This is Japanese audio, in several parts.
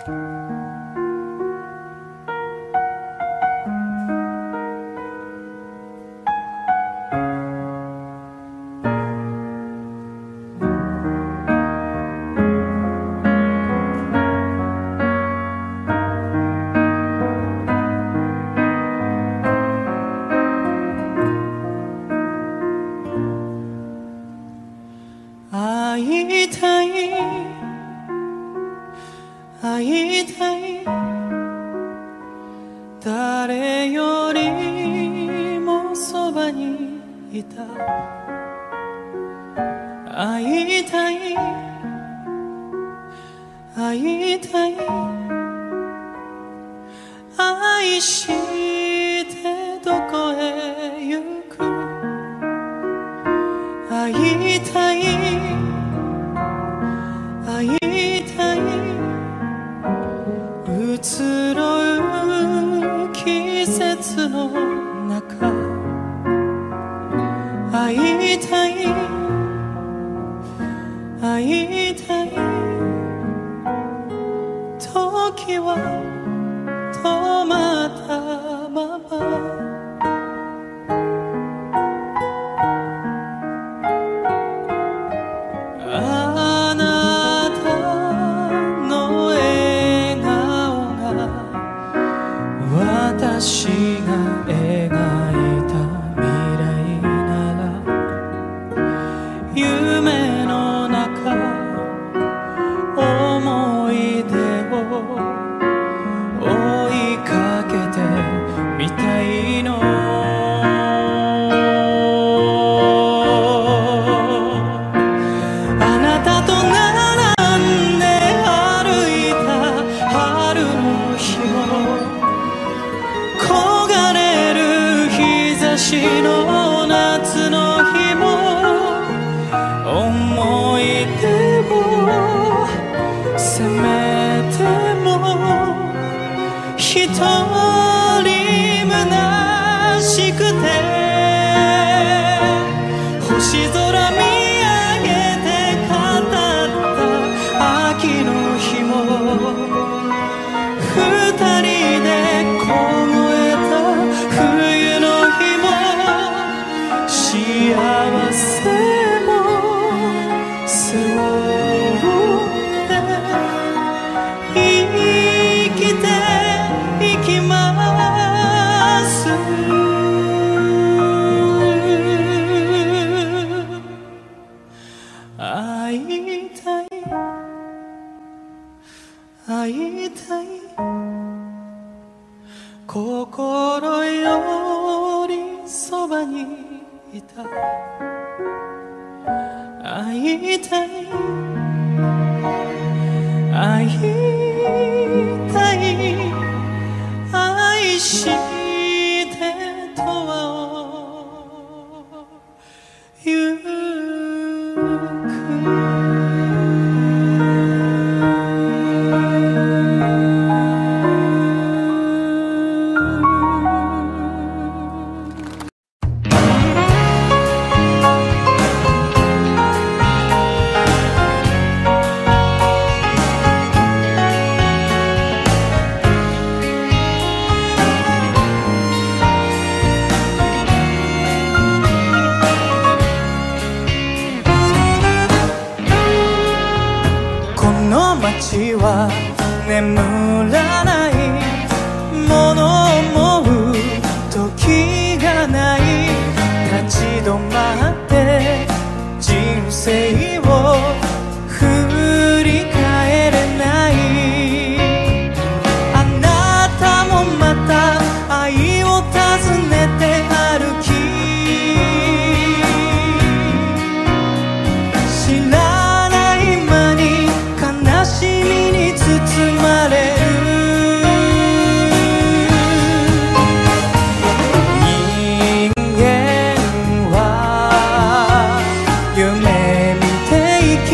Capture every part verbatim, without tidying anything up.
夢見て生き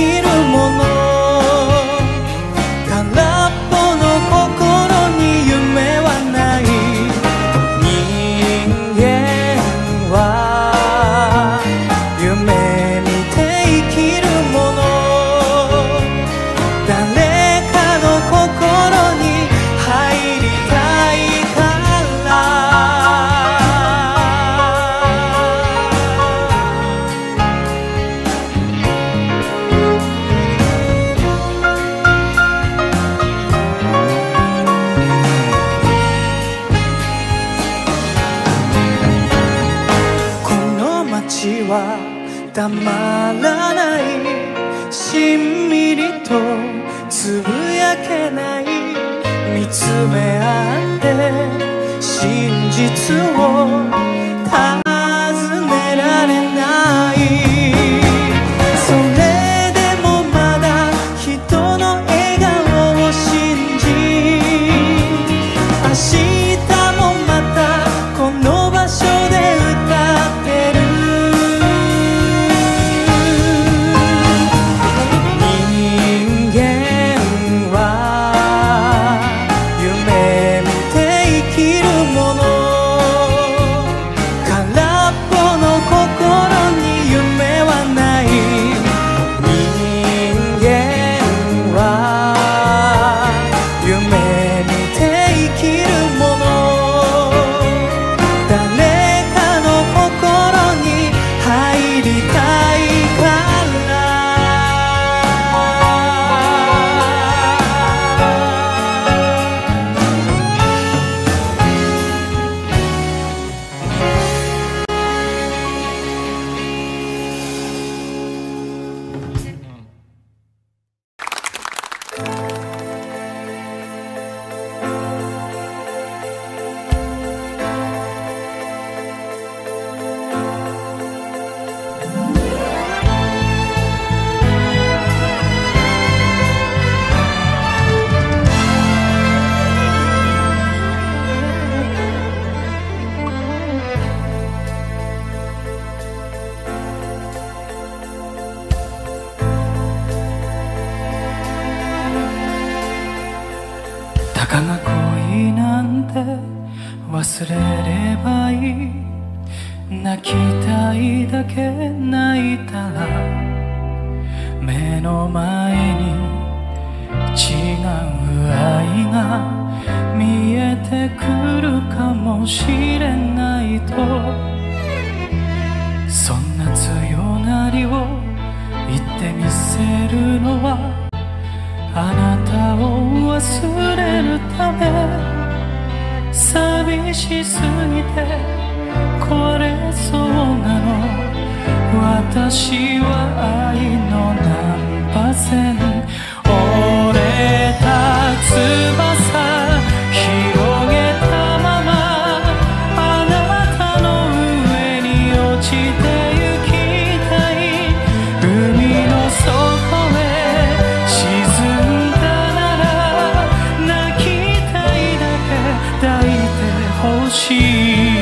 たまらない、しんみりとつぶやけない、見つめ合って真実を尋ねられない。それでもまだ人の笑顔を信じ、明日もまたこの場所で歌ってる。人間は夢見て生きるもの、空っぽの心に夢はない。人間は夢見て生きるもの、誰かの心に入りたいから。たかが恋なんて忘れればいい、泣きたいだけ泣いたら目の前に違う愛が見えてくるかもしれないと、そんな強がりを言ってみせるのはあなたを忘れるため。寂しすぎて壊れそうなの、私は愛の難破線。折れた翼広げたままあなたの上に落ちてゆきたい。海の底へ沈んだなら泣きたいだけ抱いてほしい。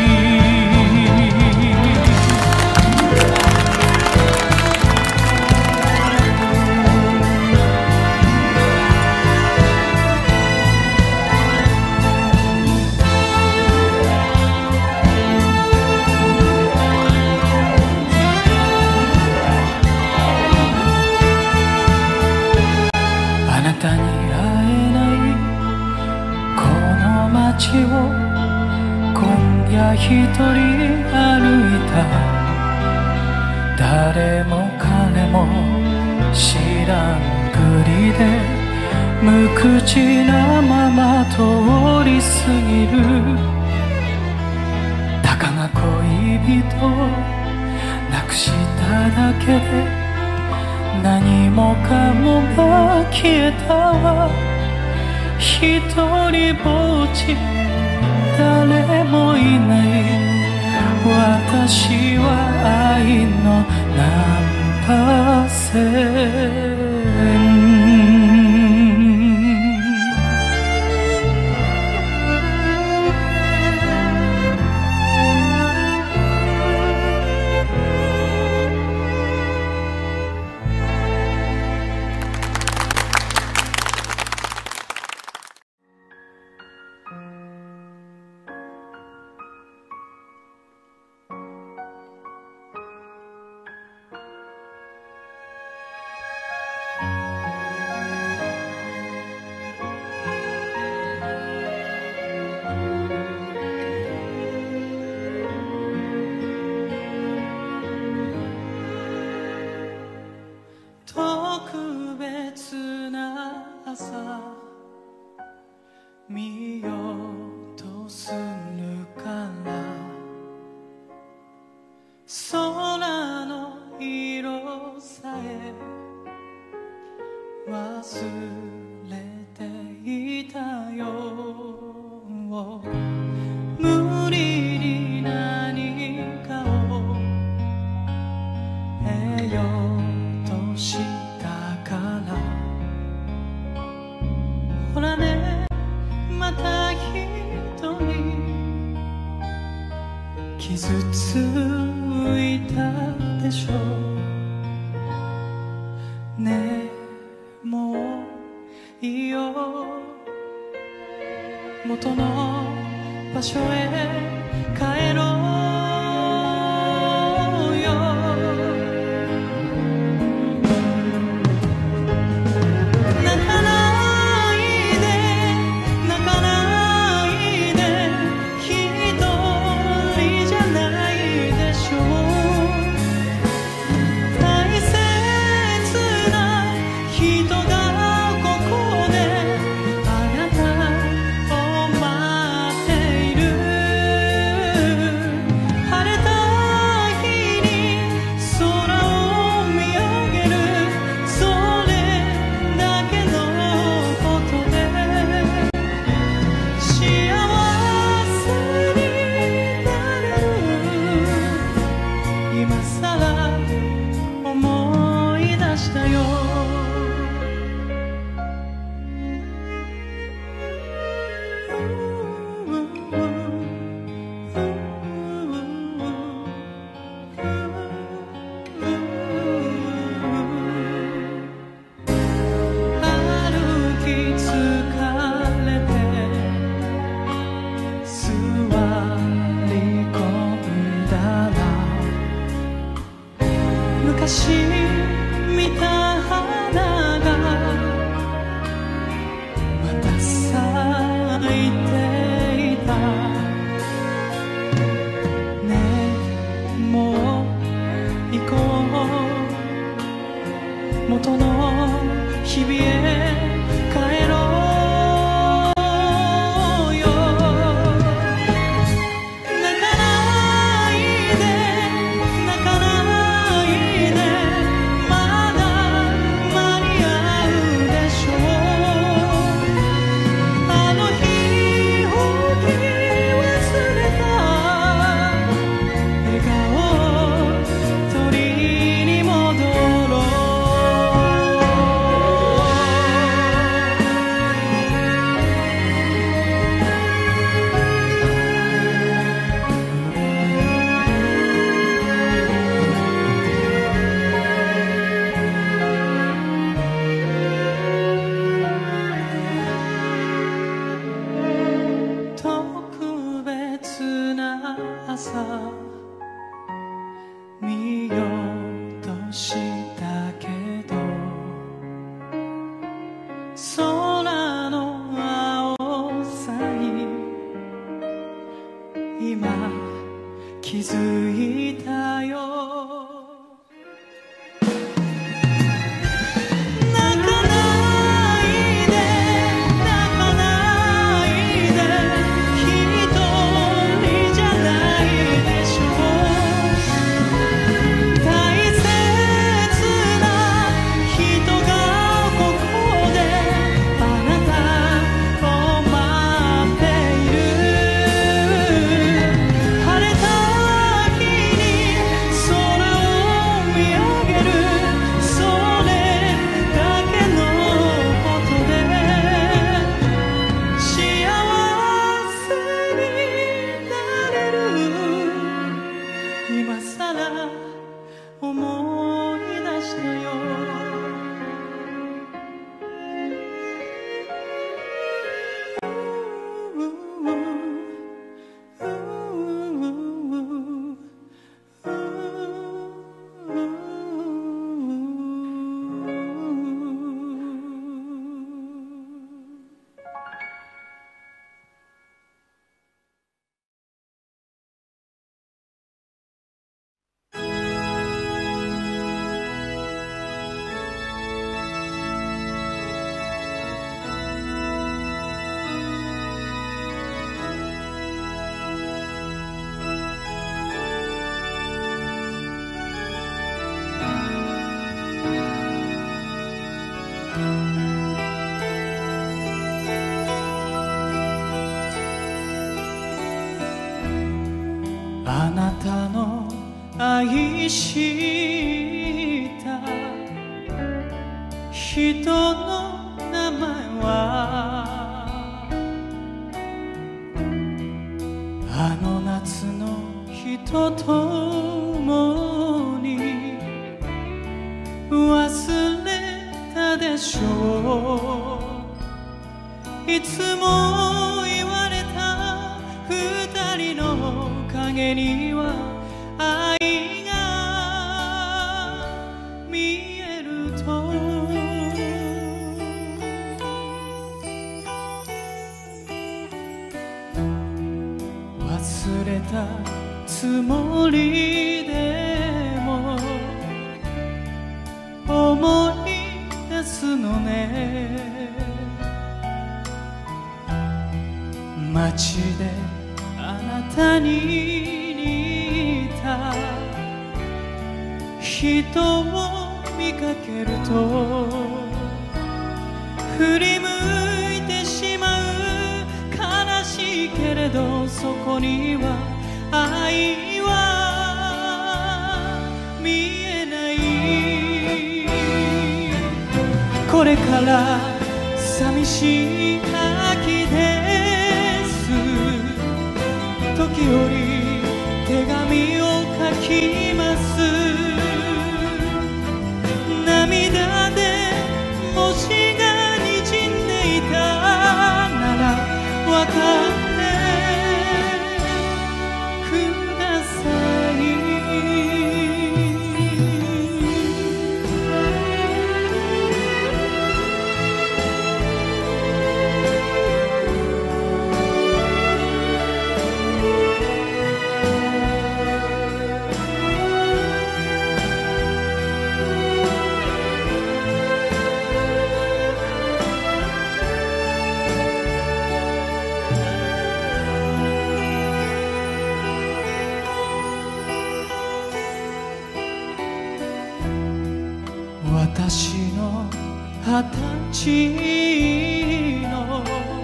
あなたに会えないこの街を今夜一人歩いた。誰も彼も知らんぷりで無口なまま通り過ぎる。たかが恋人を亡くしただけで何もかもが消えたわ。一人ぼっち誰もいない私は愛の難破線。特別な朝見ようとするから空の色れていたよ。無理に何かを得ようとしたから。ほらね、また一人傷ついたでしょ。ねえもういいよ、元の場所へ帰ろうよ。泣かないで泣かないで、一人じゃないでしょう。大切な人がここであなたを待っている。晴れた日に空を見上げる、それだけのことで幸せになれる。今さら思い出したよ。歩き疲れて座り込んだら、昔見た花がまた咲いていた。ねえもう行こう、元の日々へ帰ろうよ。泣かないで泣かないで、まだ間に合うでしょう。あの日を忘れた笑顔取りに戻ろう。特別な朝見ようとしたけど、空の青さに今気づいたよ。泣かないで泣かないで、一人じゃないでしょう。大切な人がここであなたを待っている。晴れた日愛した人の名前はあの夏の日とともに忘れたでしょう。いつも言われた二人の影には愛が見えると忘れたつもりでも思い出すのね。街であなたに似た人を見かけると振り向いてしまう。悲しいけれどそこには愛は見えない。これから寂しい秋です。時折手紙を書きます。涙で文字がにじんでいたならわかってください。私の二十歳の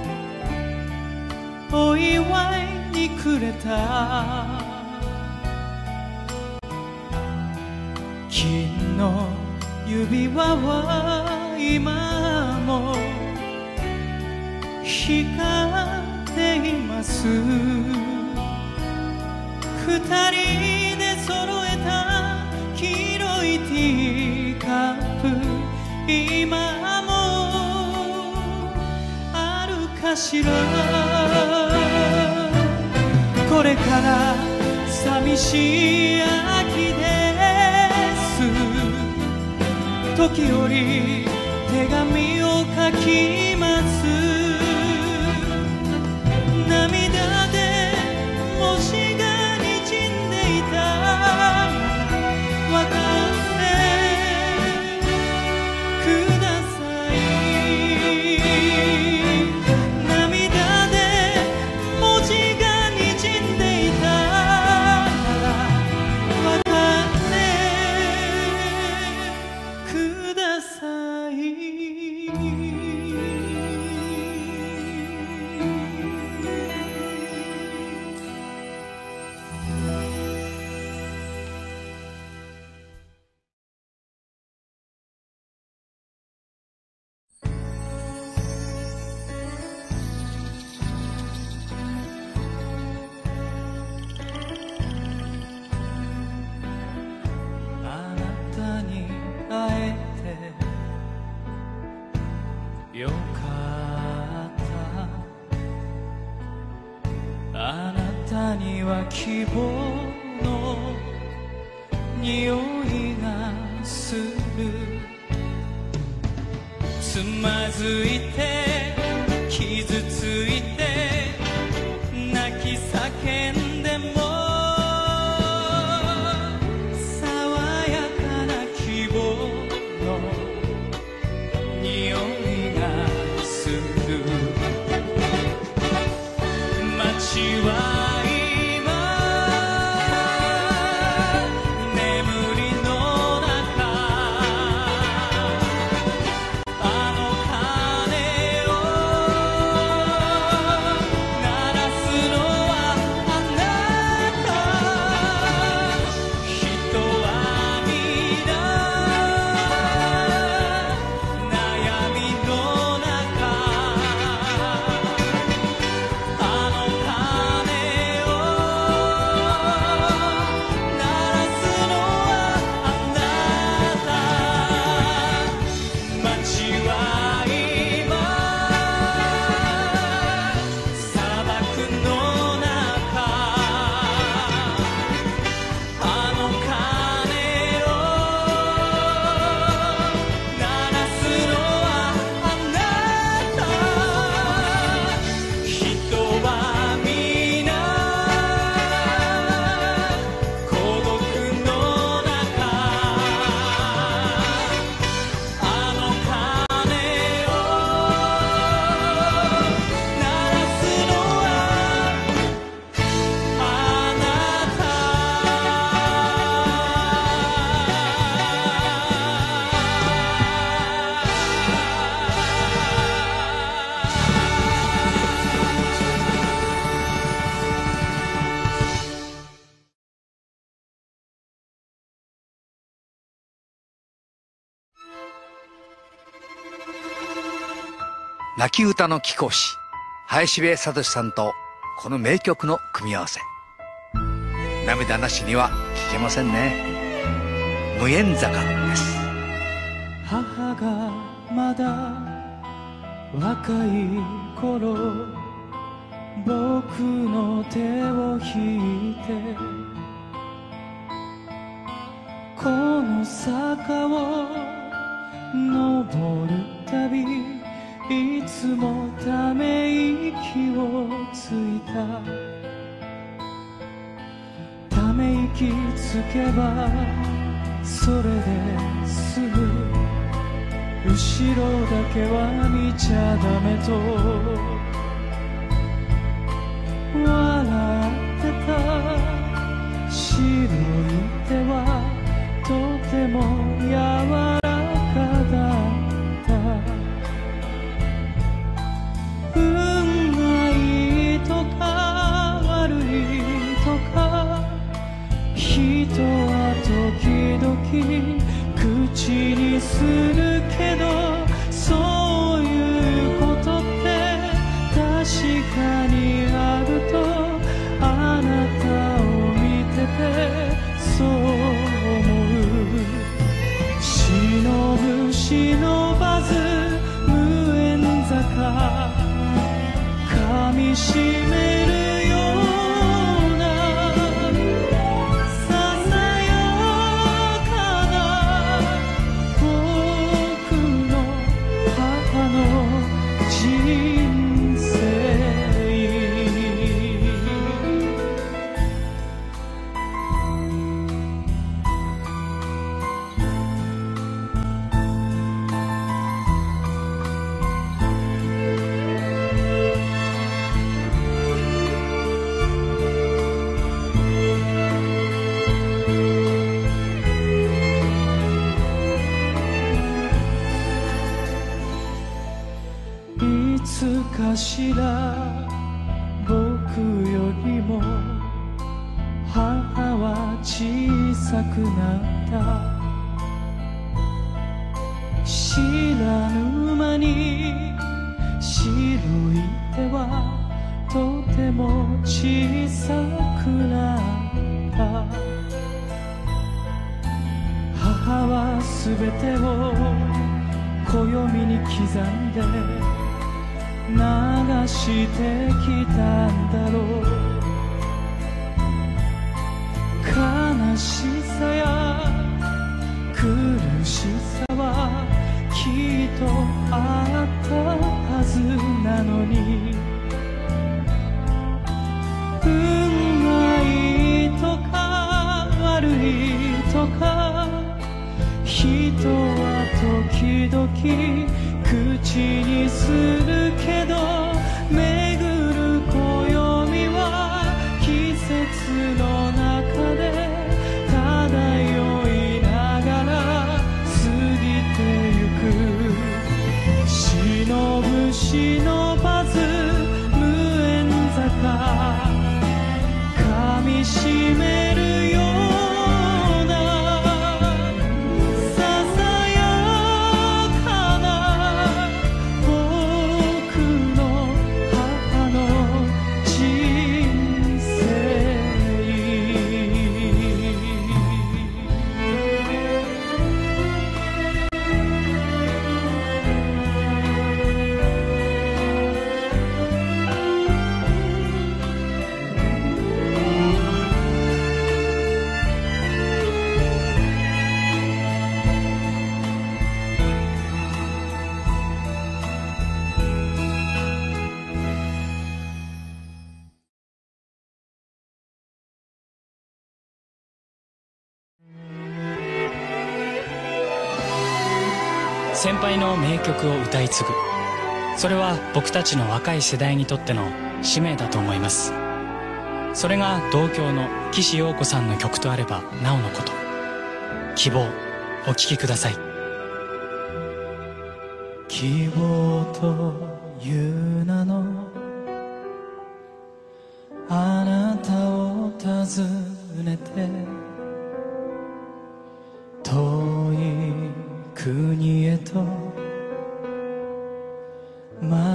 お祝いにくれた金の指輪は今も光っています。二人で揃えた黄色いティーカップ今もあるかしら。これから寂しい秋です。時折手紙を書きます。涙で文字がにじんでいたわかってください。涙で文字がにじんでいたならわかってください。あなたに会えてよかった。あなたには希望の匂いがする。つまずいて傷ついて泣き叫んでも爽やかな希望の匂いがする。街はあの鐘泣き歌の貴公子林部聡さんとこの名曲の組み合わせ、涙なしには聴けませんね。無縁坂です。 母がまだ若い頃、僕の手を引いてこの坂を登るたび、いつもため息をついた。ため息つけばそれですぐ、後ろだけは見ちゃダメと笑ってた。白い手はとても柔らかだった。運がいいとか悪いとか、人は時々口にするけど、そういうことって確かにあると、あなたを見ててそう思う。忍ぶ忍ばず無縁坂、噛みしめるようなささやかな僕の母の人生。いつかしら僕よりも母は小さくなった。知らぬ間に白い手はとても小さくなった。母はすべてを暦に刻んで流してきたんだろう。悲しさや苦しさはきっとあったはずなのに、運がいいとか悪いとか、人は時々口にするけど、巡る暦は季節の中で漂いながら過ぎてゆく。忍ぶ忍ばず無縁坂、噛みしめるような先輩の名曲を歌い継ぐ、それは僕たちの若い世代にとっての使命だと思います。それが同郷の岸洋子さんの曲とあればなおのこと。希望、お聴きください。希望という名のあなたを訪ねて、遠い国へとま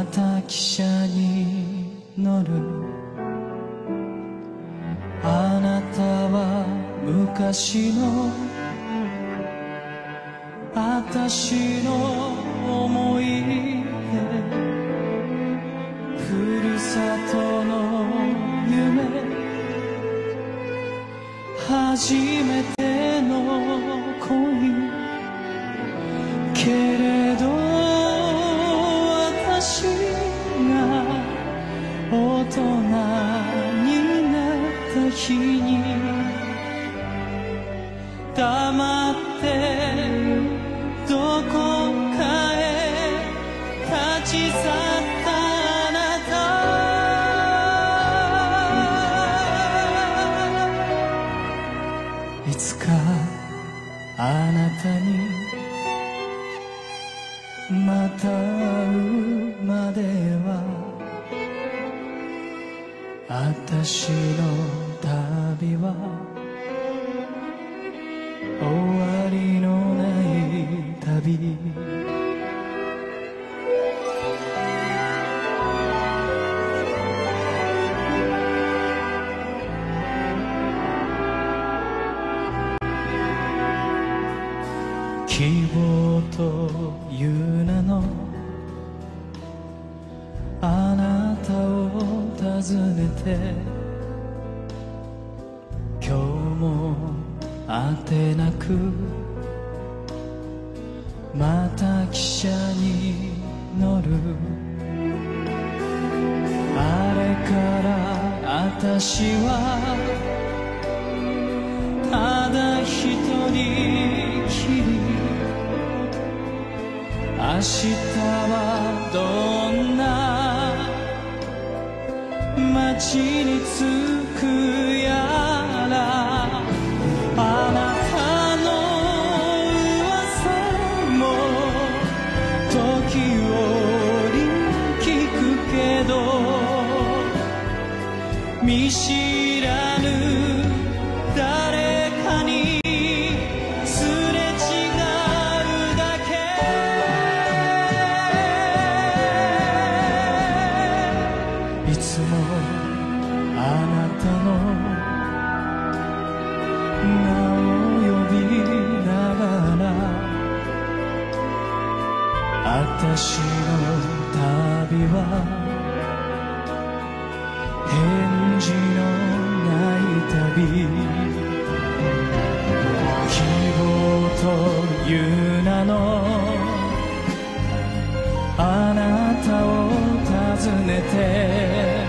汽車に乗る。あなたは昔の私の思い出、ふるさとの夢、初めての恋。けれど私が大人になった日に、黙ってどこかへ立ち去ったあなた。いつかあなたにまた会うまでは、私の旅は終わりのない旅。希望という名のあなたを訪ねて、今日もあてなくまた汽車に乗る。あれから私はただ一人きり、明日はどんな街に着くやら、あなたの噂も時折聞くけど、見知らぬ誰かにすれ違うだけ。いつもあなたの名を呼びながら、私の旅は返事のない旅。希望という名のあなたを訪ねて、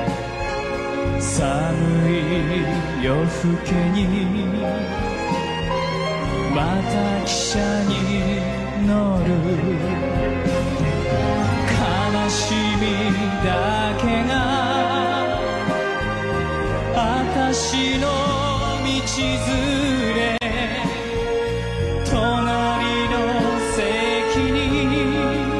寒い夜更けにまた汽車に乗る。悲しみだけが私の道連れ、隣の席に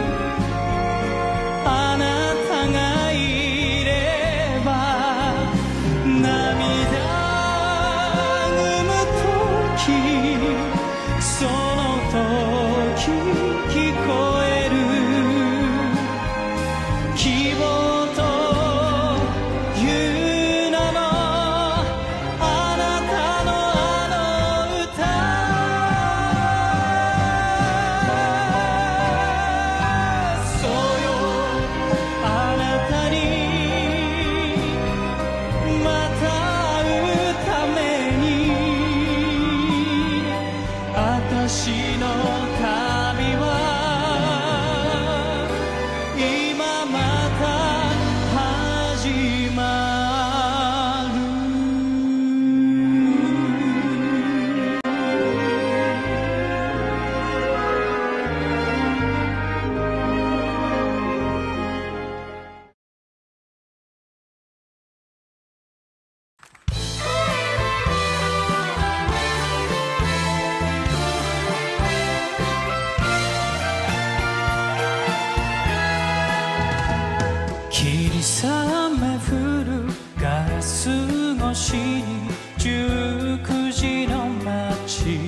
あなたがいれば、涙ぐむ時その時聞こえる。希望という名のあなたのあの歌、そうよあなたにまた会うために、私の旅は今また始まる。霧雨降るガラス越しにじゅうくじの街、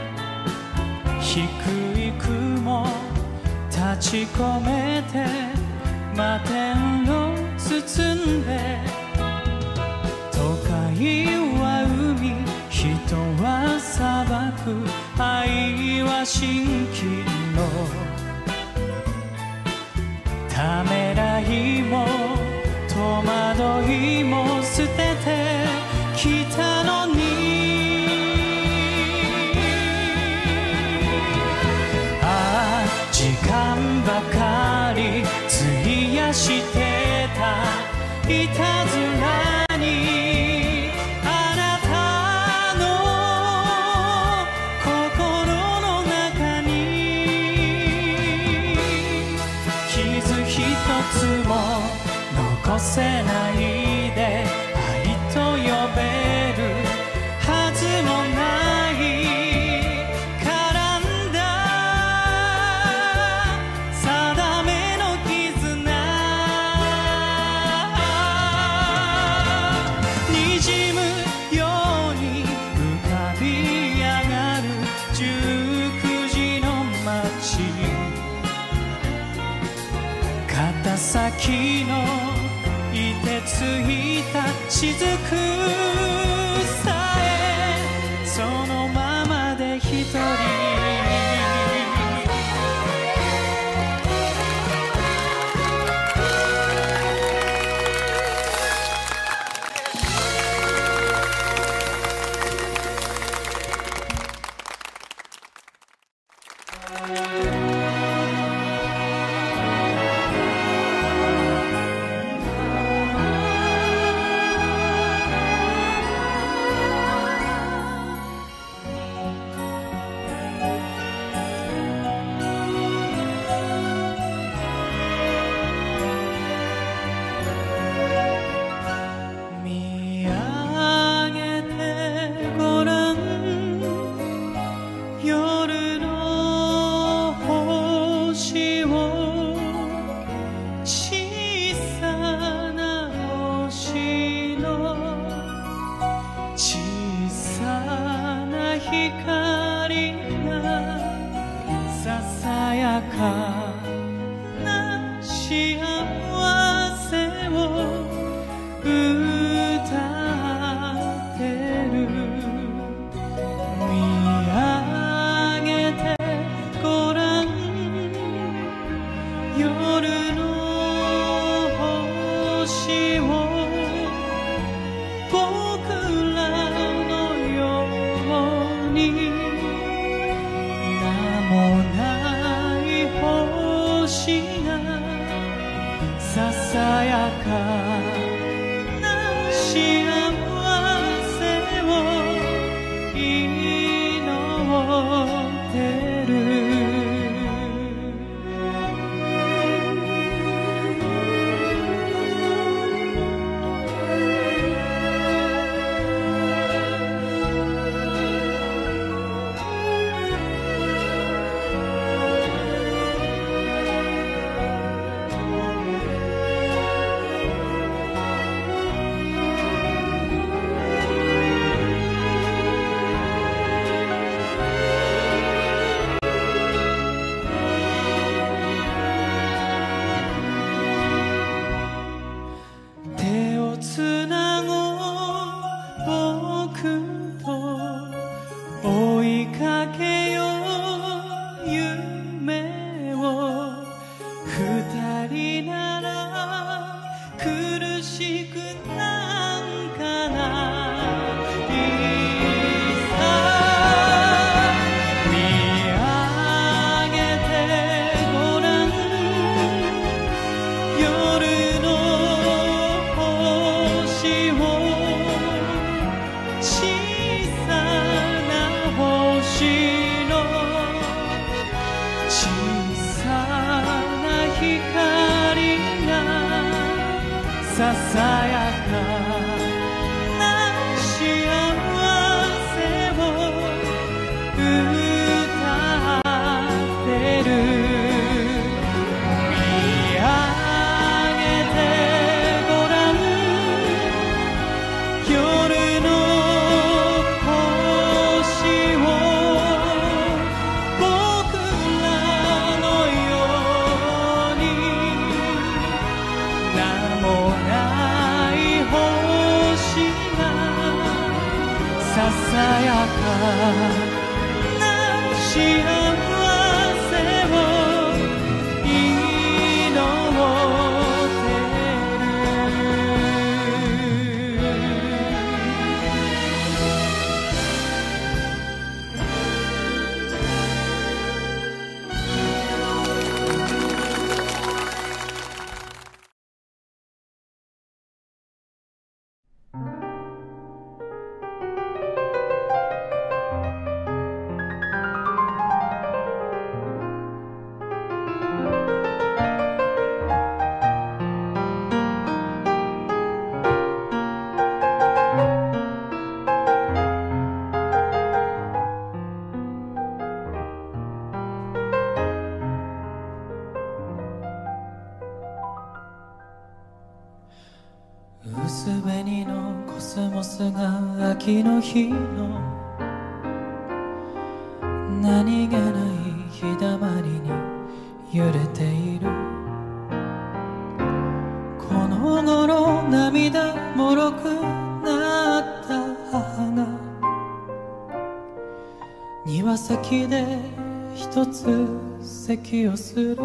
低い雲立ち込めてためらいも戸惑いも捨ててきたのに、ああ時間ばかり費やしてたいたずらに、あなたの心の中に傷一つも残せないで愛と呼べるはずもない絡んだ定めの絆、にじむように浮かび上がるじゅうくじの街、肩先の凍てついた雫さえそのままで一人、 幸せを祈薄紅のコスモスが秋の日の何気ない日だまりに揺れている。この頃涙もろくなった母が庭先で一つ咳をする。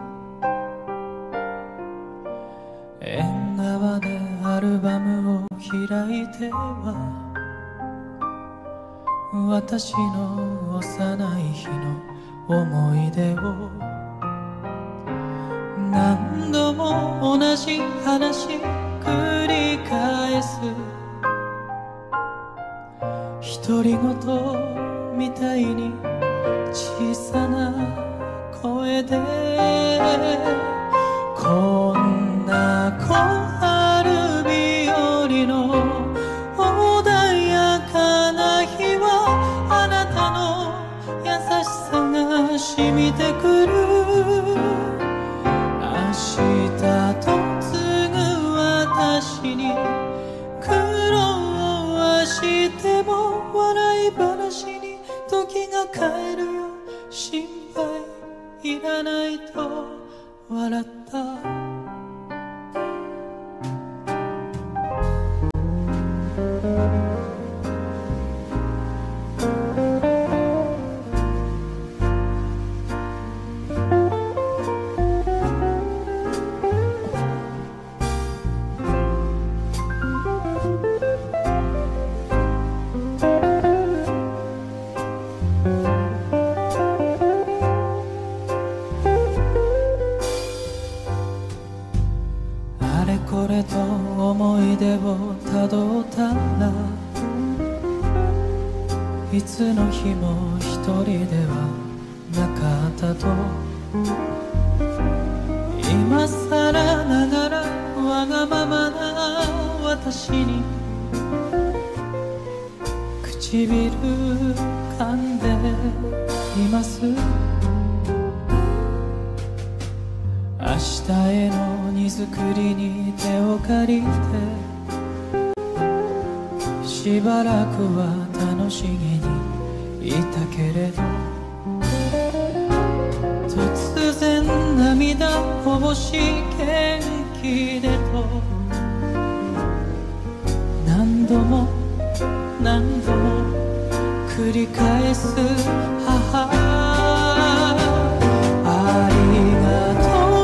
縁側でアルバムを開いては私の幼い日の思い出を何度も同じ話繰り返す。独り言みたいに小さな声でこんな小春日和の穏やかな日はあなたの優しさが染みてくる。明日と継ぐ私に苦労はしても笑い話に時が帰るよ。心配いらないと笑った。これと思い出をたどったらいつの日も一人ではなかったと。今さらながらわがままな私に唇噛んでいます。明日への荷造りに手を借りてしばらくは楽しげにいたけれど突然涙こぼし元気でと何度も何度も繰り返す母。ありがとう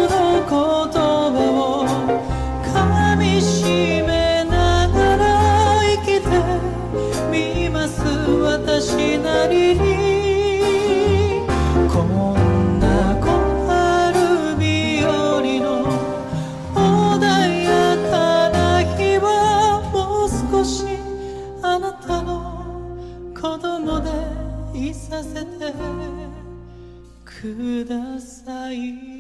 私なりにこんな小春日和の穏やかな日はもう少しあなたの子供でいさせてください。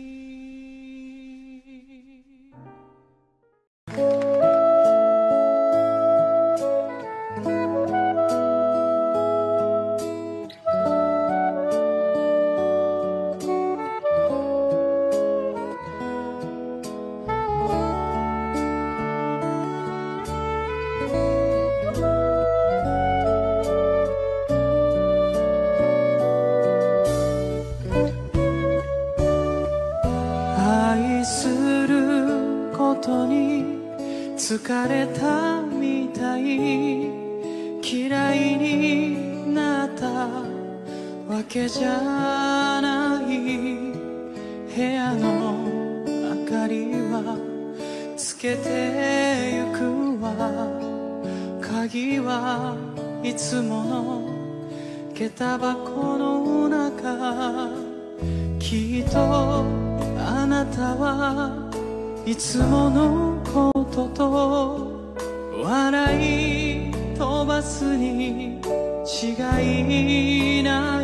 疲れたみたい嫌いになったわけじゃない。部屋の明かりはつけてゆくわ。鍵はいつもの下駄箱の中。きっとあなたはいつものことと笑い飛ばすに違いない。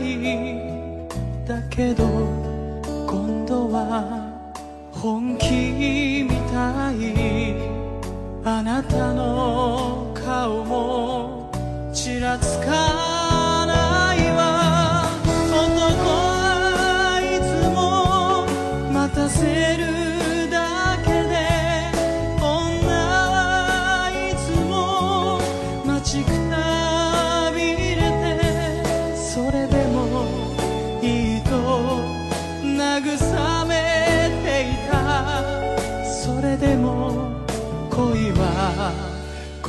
だけど今度は本気みたい。あなたの顔もちらつかないわ。男はいつも待たせるだけで女は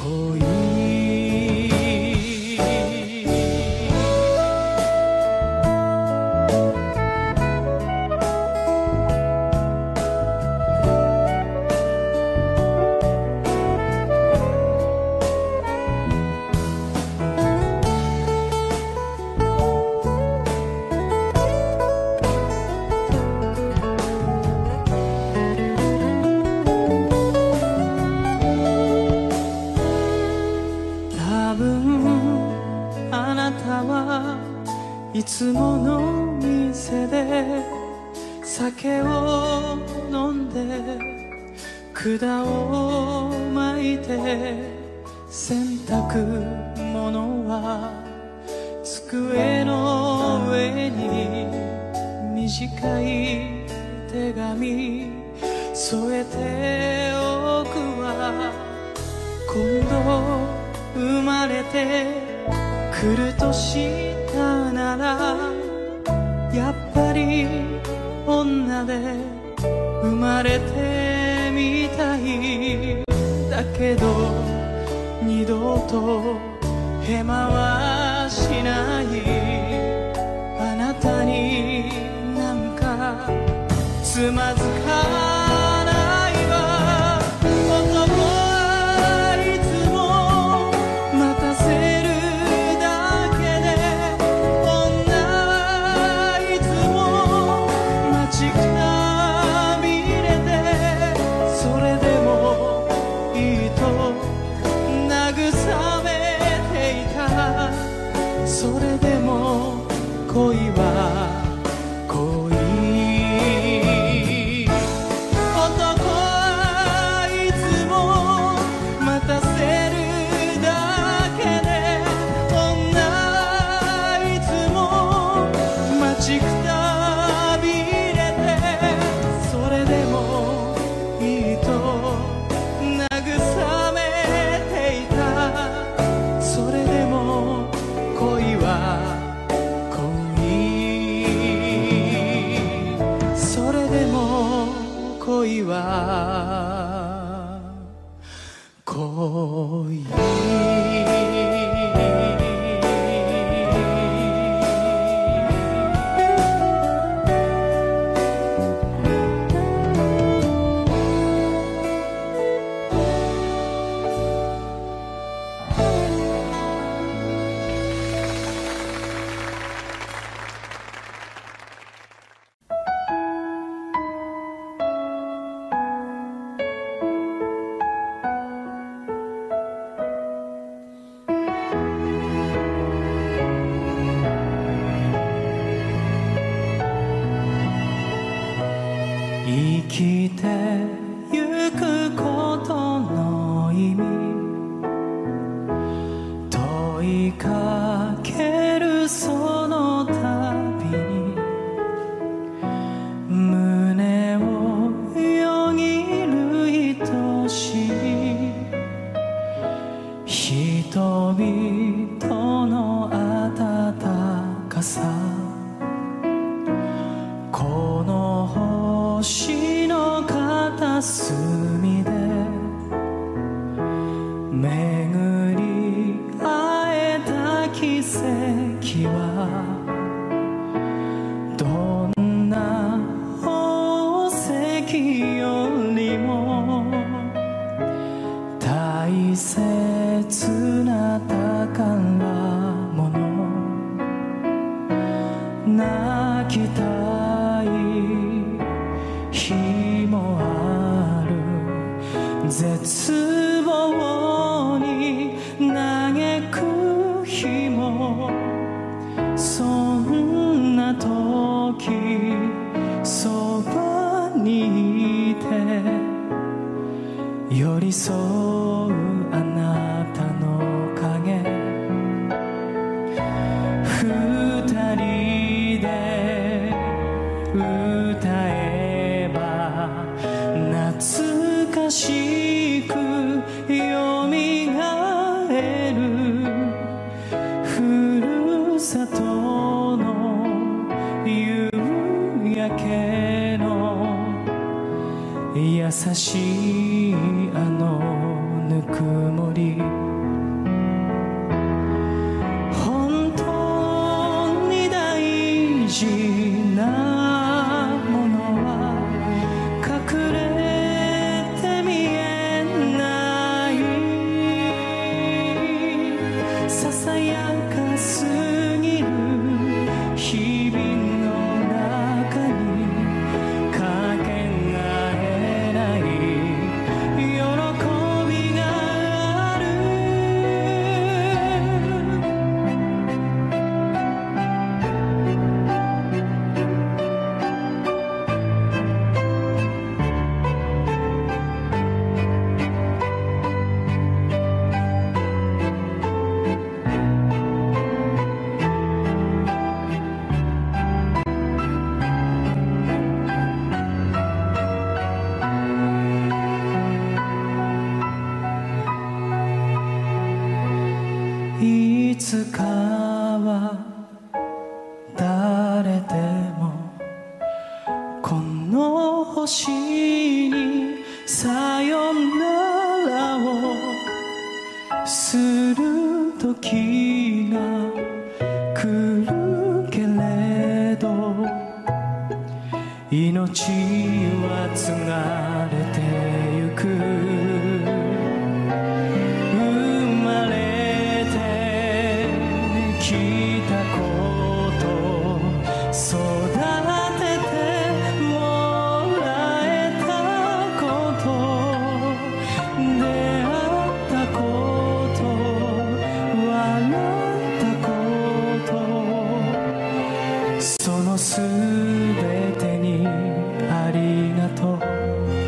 いつもの店で酒を飲んで管を巻いて洗濯物は机の上に短い手紙添えておくわ。今度生まれてくるとしたならやっぱり女で生まれてみたい。だけど二度とヘマはしない。あなたになんかつまずか恋は恋。男はいつも待たせるだけで女いつも待ちくたびれてそれでもいいと慰めていた。それでも恋は恋は恋。生きてゆくことの意味問いかけるその度に胸をよぎる愛しい人々の温かさ。この星の片隅で巡り会えた奇跡はどんな宝石よりも大切な宝物。泣きたい日もある。絶望に嘆く日も。そんな時そばにいて寄り添うあなたの影。二人で歌えば懐かしくよみがえる。ふるさとの夕焼けの優しいあのぬくもり本当に大事なものは隠れて見えないささやかすぎる日々の中にかけがえない喜びがあるいつかは誰でもこの星にさよならをする時が来るけれど命は継がれてゆく来たこと育ててもらえたこと出会ったこと笑ったことそのすべてにありがとう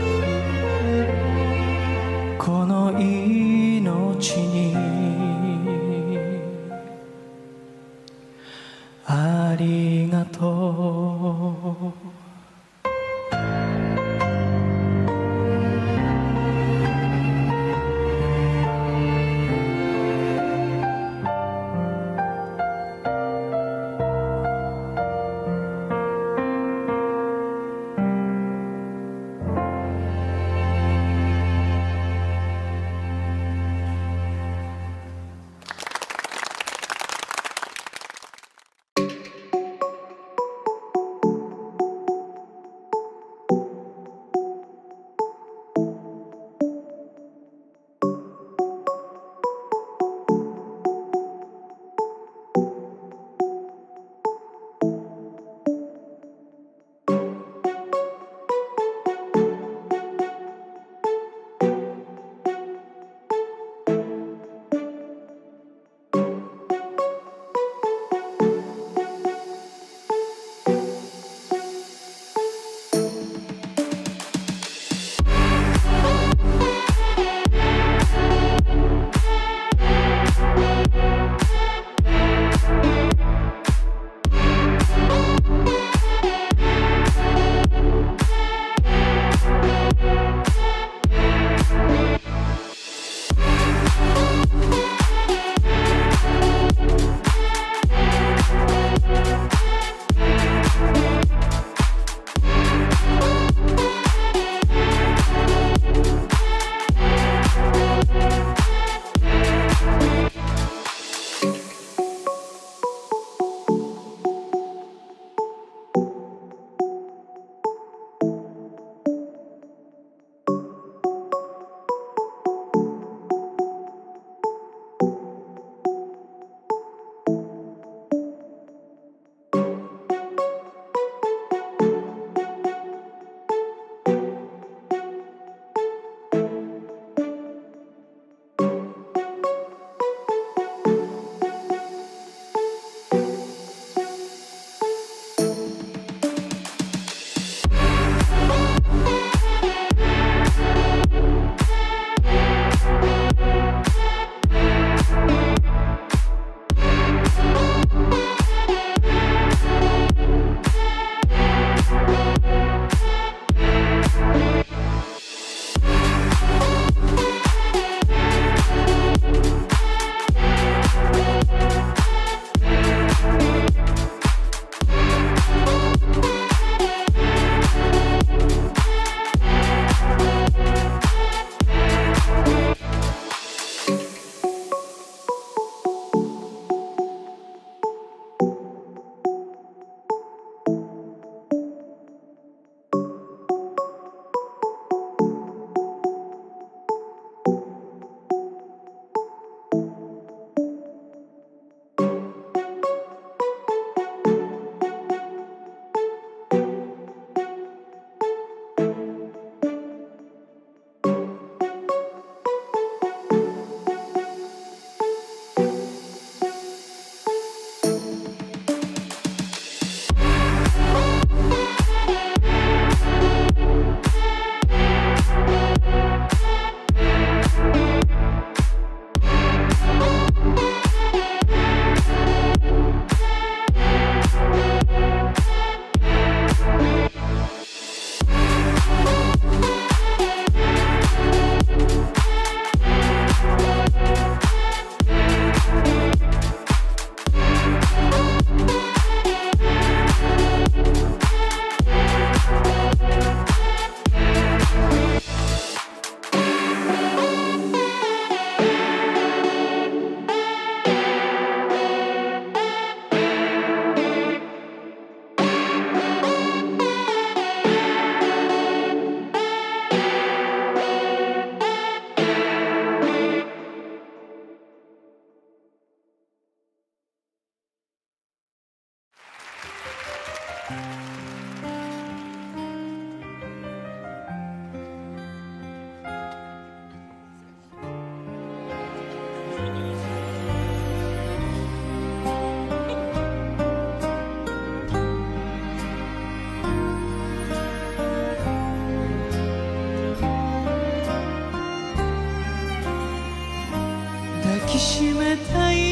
きしめたい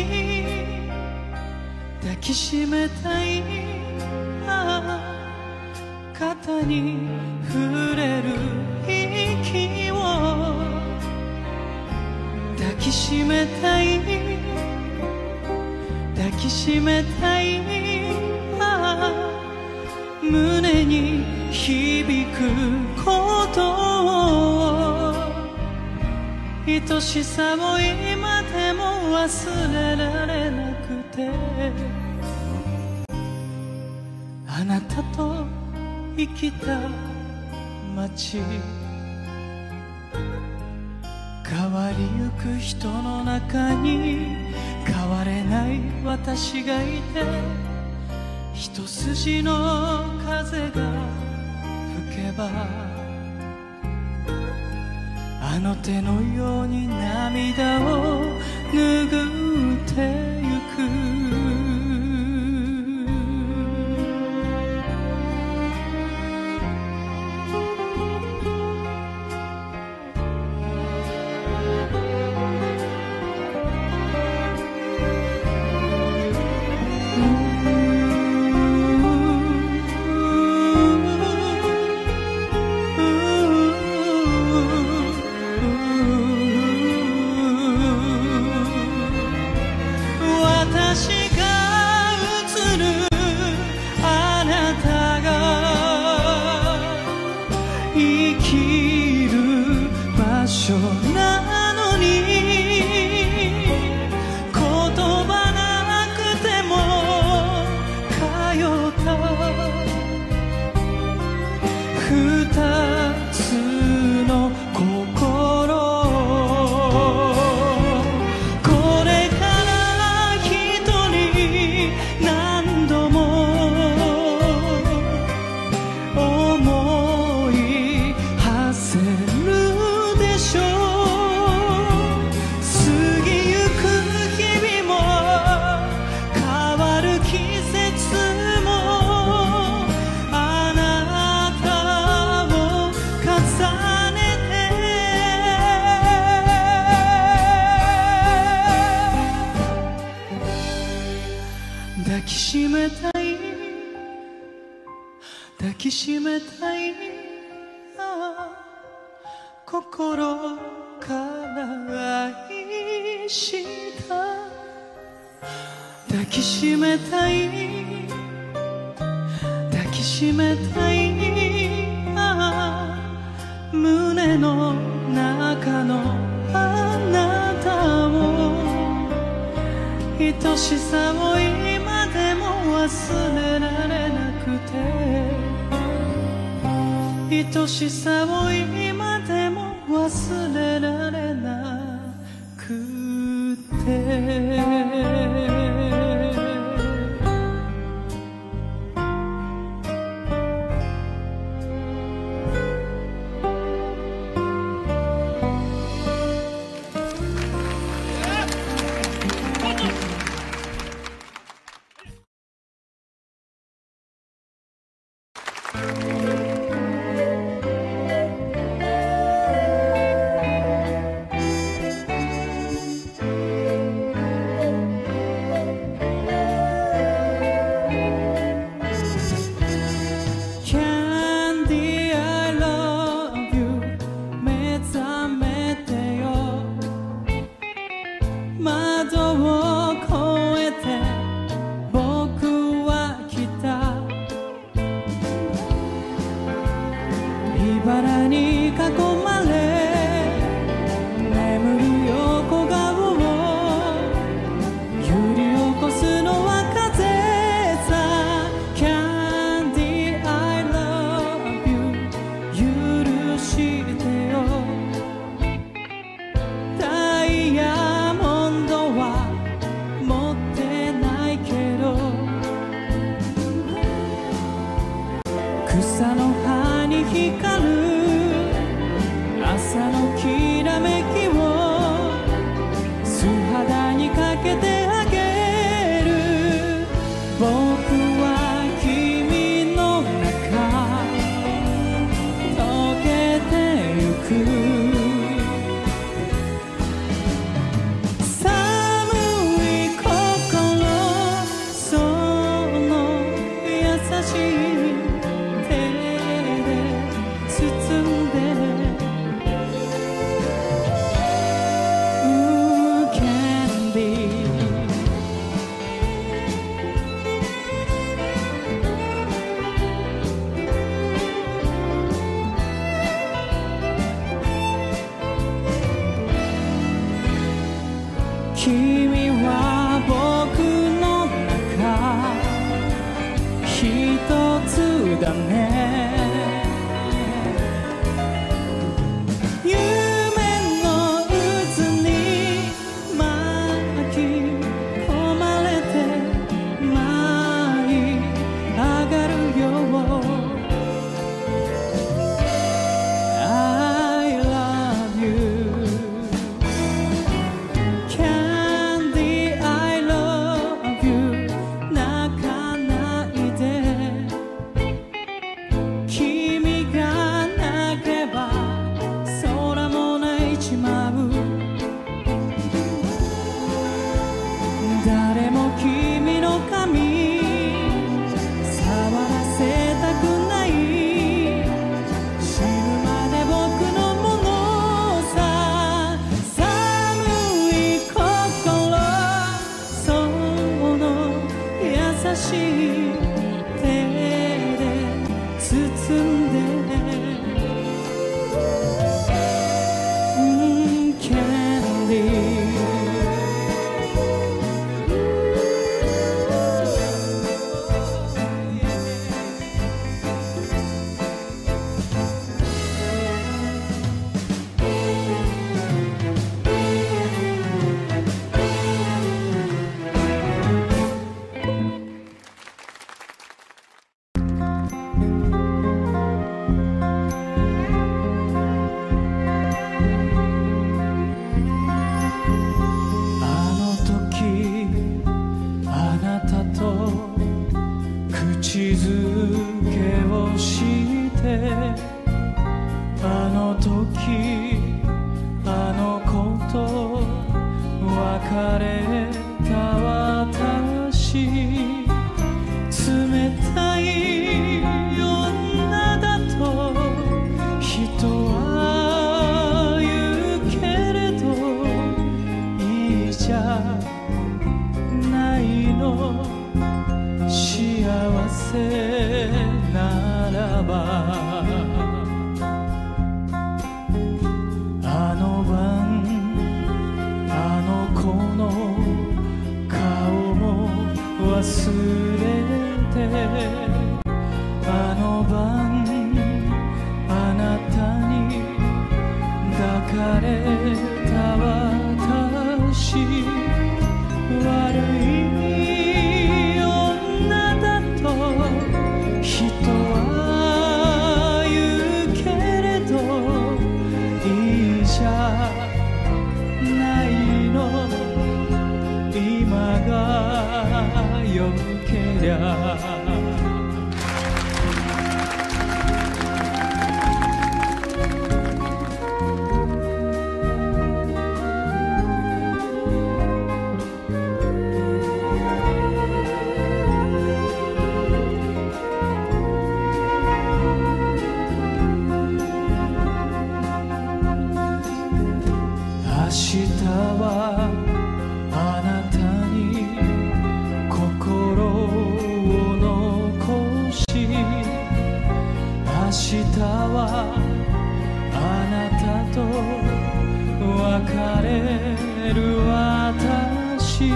抱きしめたいああ肩に触れる息を抱きしめたい抱きしめたいああ胸に響くことを愛しさを今でも忘れられなくてあなたと生きた街変わりゆく人の中に変われない私がいて一筋の風が吹けばあの手のように涙を拭ってゆくなのに言葉なくても通った二つの心これから一人何度も思い馳せる抱きしめたい抱きしめたいああ心から愛した抱きしめたい抱きしめたいああ胸の中のあなたを愛しさを今でも忘れられなくて愛しさを今でも忘れられなくて藁に囲まれ眠る横顔を揺り起こすのは風さ Candy I love you 許してよダイヤモンドは持ってないけど草の葉に光る朝のきらめきを素肌にかけてあげる僕は君の中溶けてゆくさ君は僕の中一つだね。夢の渦に巻き込まれて舞い上がるよ。I love you Candy I love you 泣かないで君が泣けば空も泣いちまう。誰も君の髪触らせたくない。死ぬまで僕のものさ。寒い心その優しい手で包んで、うん、キャンディーあの時あなたと口づけをして、あの時あの子と別れた私、冷たい女だと人は言うけれどいいじゃないの。幸せならばあの晩あの子の顔も忘れて、あの晩あなたに抱かれた私、悪い女だと人は言うけれどいいじゃないの。今がよけりゃ明日はあなたに心を残し、明日はあなたと別れる私、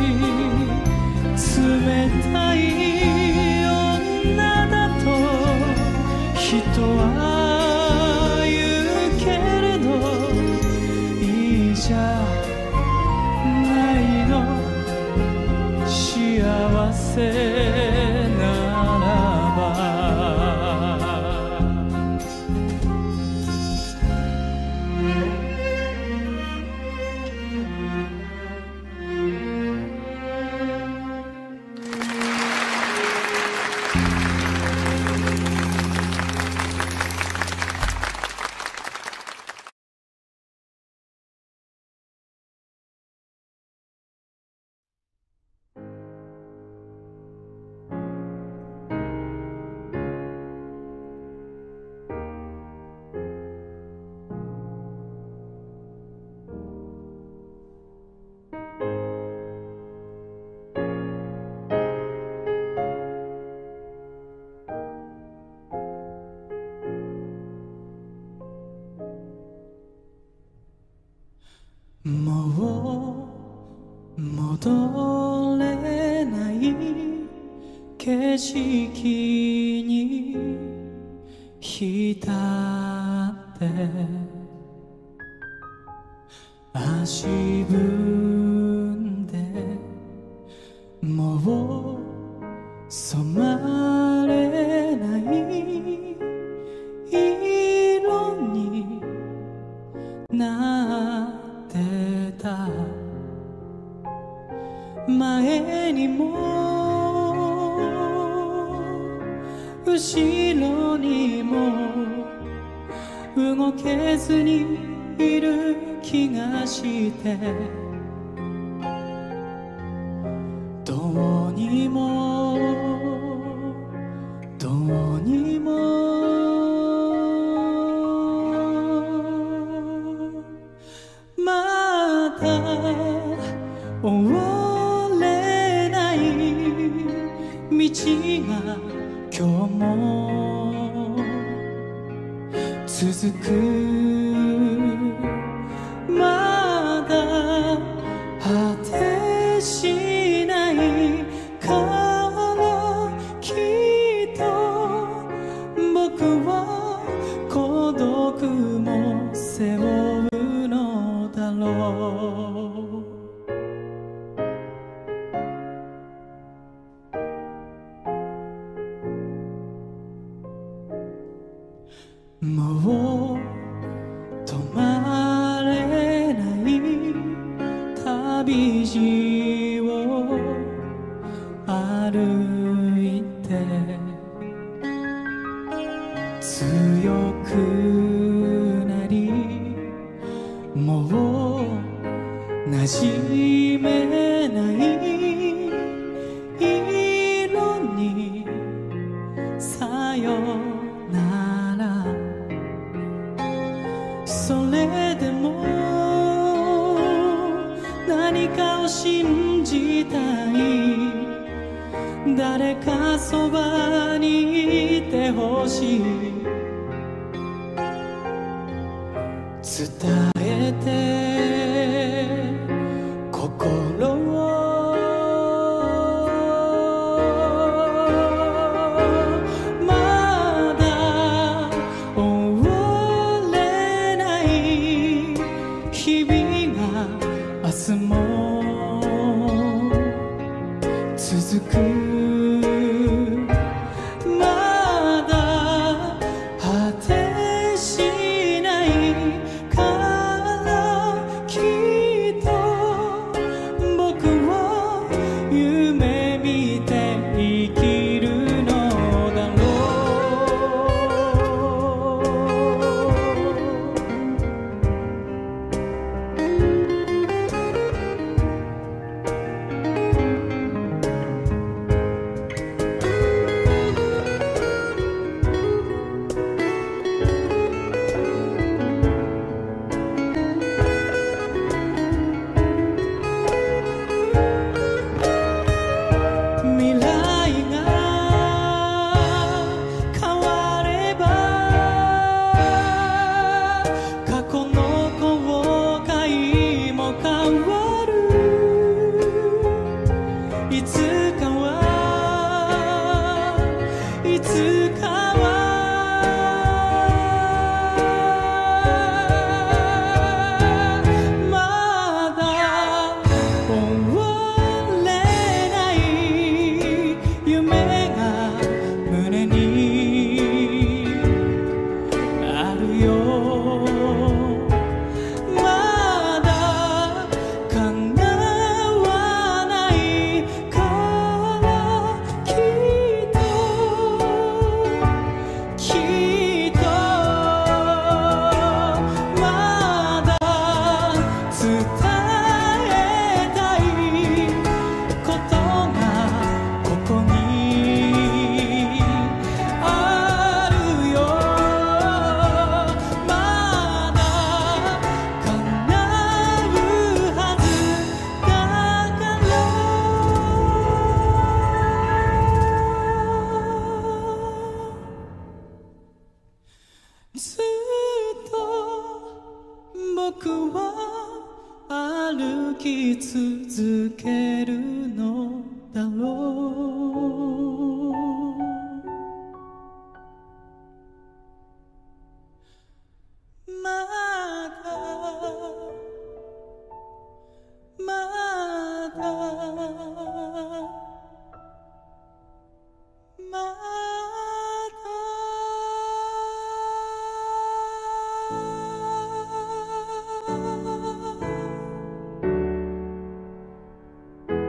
冷たい女だと人は言うけれどいいじゃないの。幸せならばもう戻れない景色に浸って足踏んでもう染まれない色になってた前にも後ろにも動けずにいる気がしてどうにもどうにもまだ終われない道が今日も続くまだ果てしないからきっと僕は孤独も背負うのだろうもう止まれない旅路を歩いて強くなりもう馴染めない色にさよならそれでも何かを信じたい誰かそばにいてほしい伝えて心をまだ終われない日々が明日も続くまだ果てしないからきっと僕は夢見て生きるのだろ未来が変われば過去の後悔も変わるいつかはいつかはまだ終われない夢が胸にあるよまだ叶わないからきっときっとまだ伝えたいことがここにあるよまだ叶うはずだからずっと僕は歩き続けるのだろう。まだまだまだ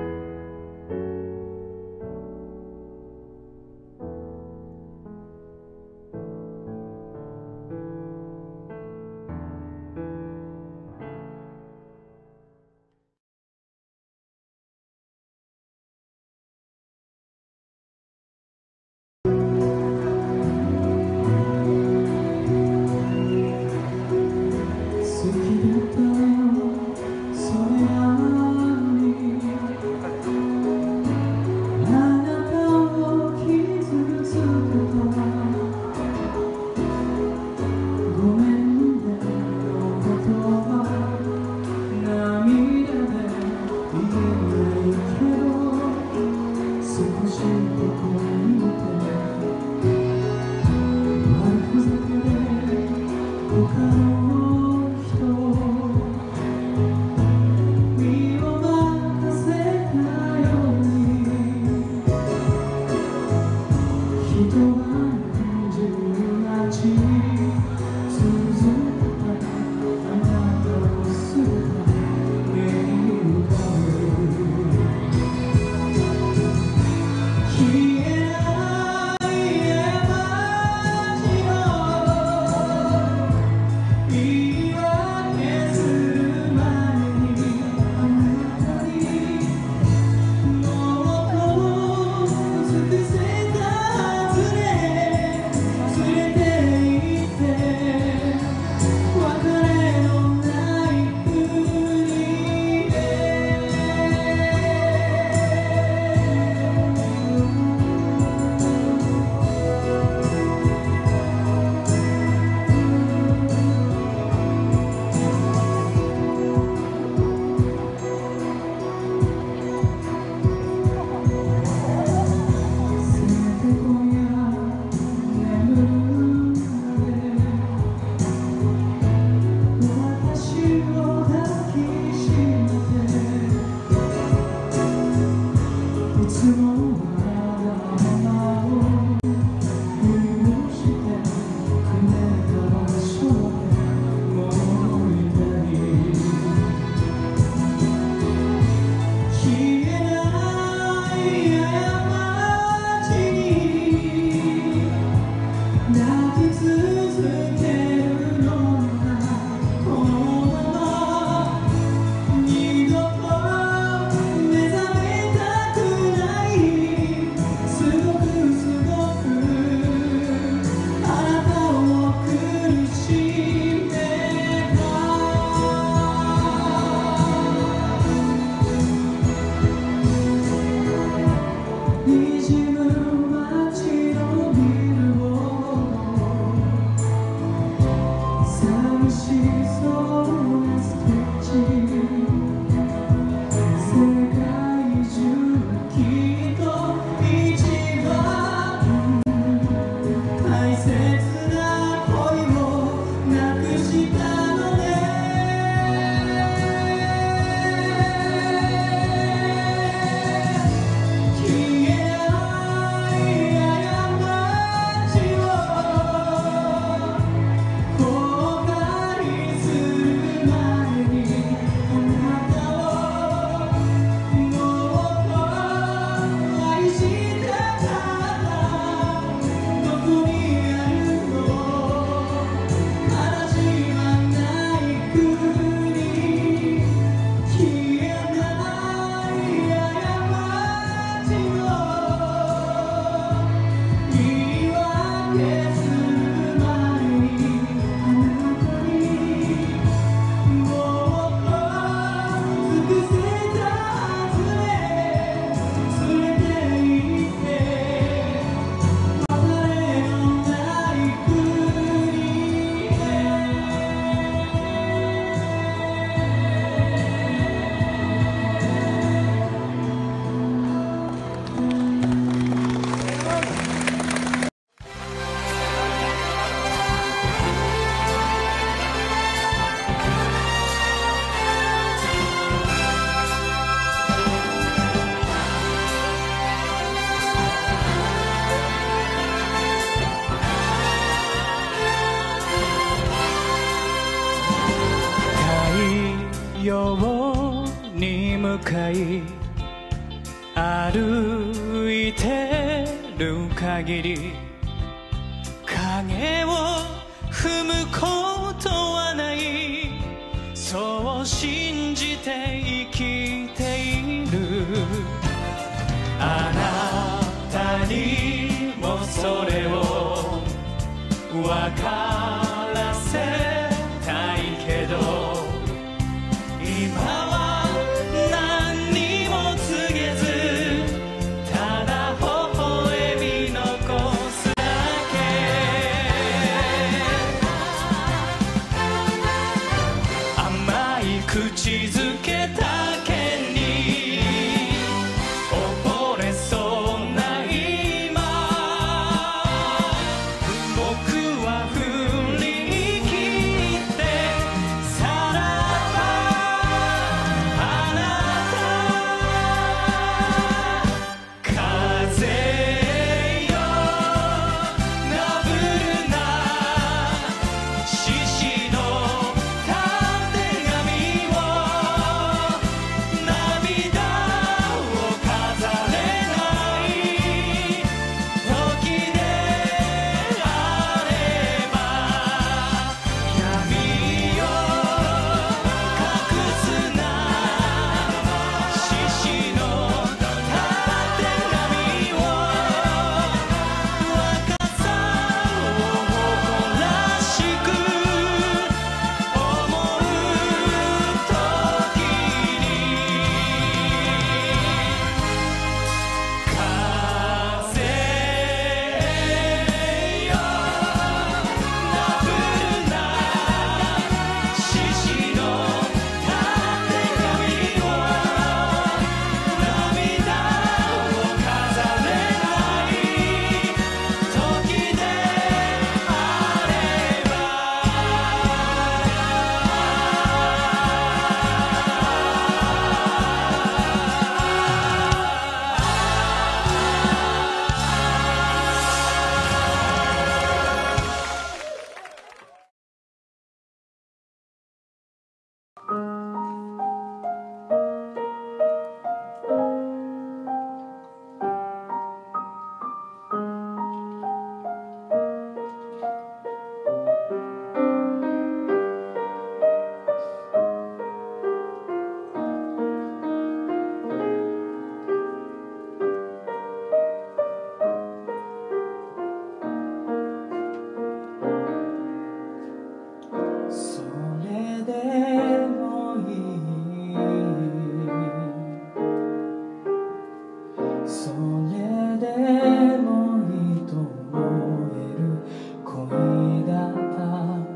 ように向かい歩いてる限り影を踏むことはない、そう信じて生きている。あなたにもそれを分からせたいけど、今は何にも告げず、ただ微笑み残すだけ。甘い口づけだけに溺れそうな今、僕は振り切ってさらばあなた。風よなぶるな獅子のたてがみを、涙を飾れない時であれば、闇を隠すな獅子のたてがみを、若さを誇らしく思う時に、風よなぶるな獅子のたてがみを、涙を飾れない時であれば。それでもいい、それでもいいと思える恋だった。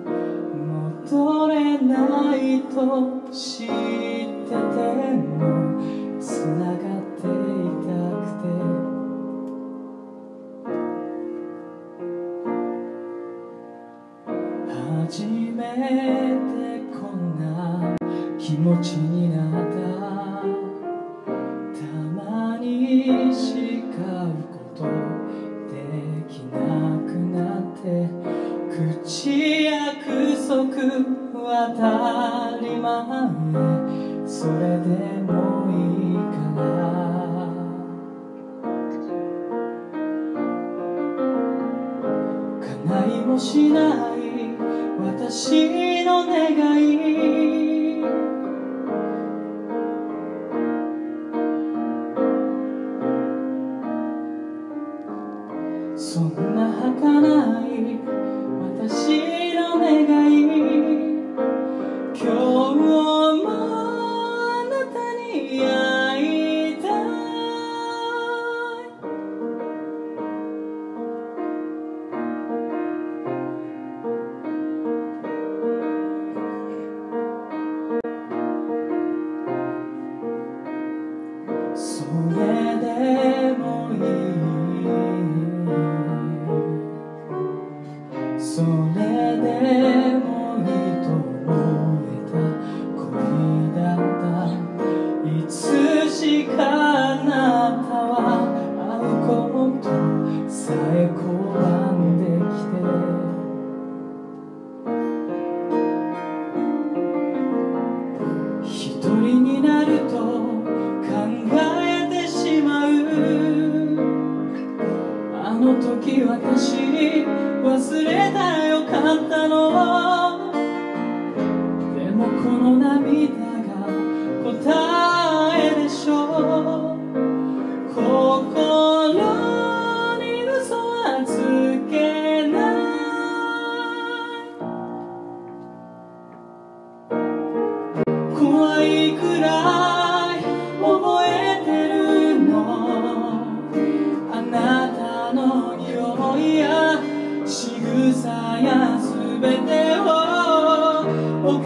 戻れないと知っててもつながっていたくて、初めてこんな気持ちになった。たまに誓うことできなくなって、口約束は当たり前、それでもいいから叶いもしない私の願い、そんな儚い私の願い、今日もあなたに会いたい。それでもいい、それでもいいと思えた。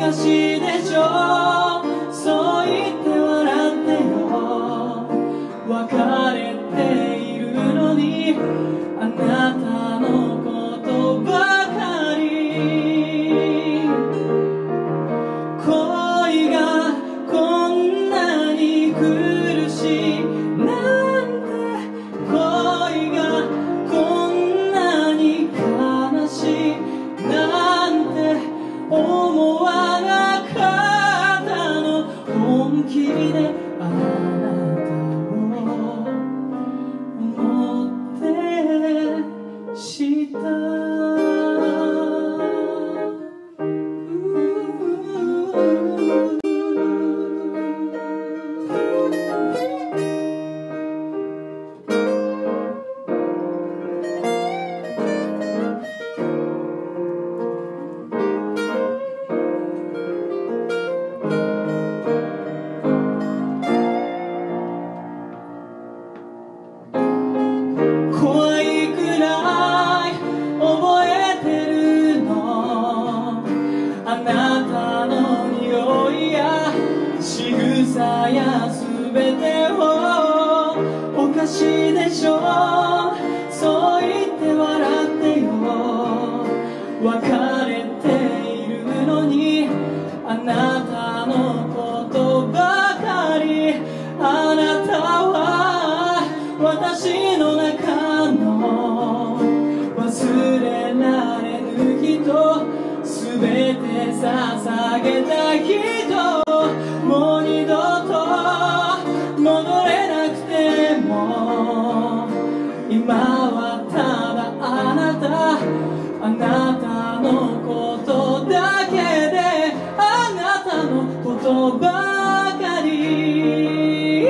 かしでしょそう言って笑ってよ別れているのにあなたのことばかり恋がこんなに苦しいなんて恋がこんなに悲しいなんて思わなかったの本気であなたを思ってした怖いくらい覚えてるのあなたの匂いや仕草やすべてをおかしいでしょそう言って笑ってよ別れているのにあなたのことばかりあなたは私の中の忘れられぬ人すべて捧げた人もう二度と戻れなくても今はただあなたあなたのことだけであなたのことばかり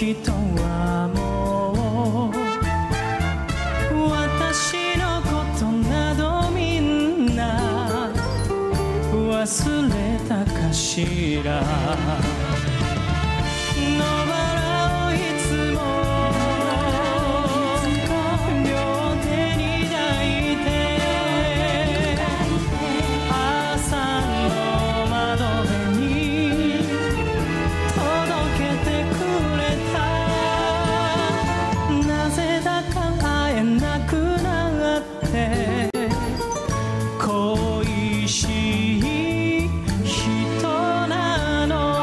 人はもう私のことなどみんな忘れたかしら。野原をいつも両手に抱いて朝の窓辺に届けてくれた。なぜだか会えなくなって恋しい人なの。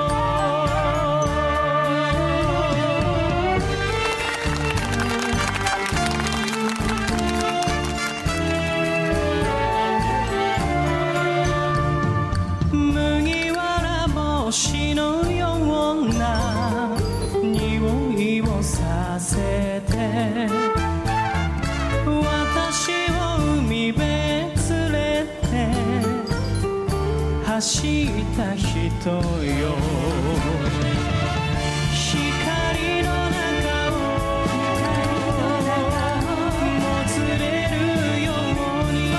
麦わら帽子のような匂いをさせて私を海辺へ連れて走った人よ。光の中をもつれるように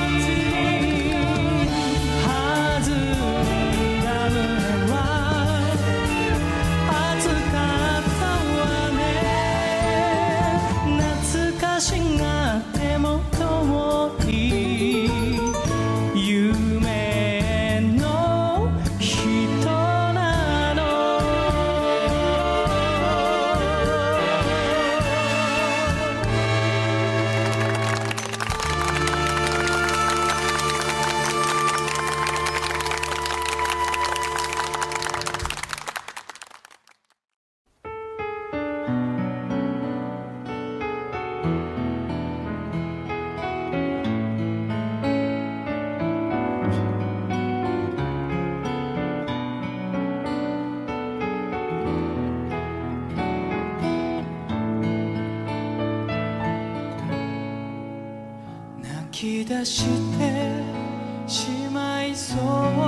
弾んだ胸は熱かったわね。懐かしがっても遠い夢の人なの。泣き出してしまいそう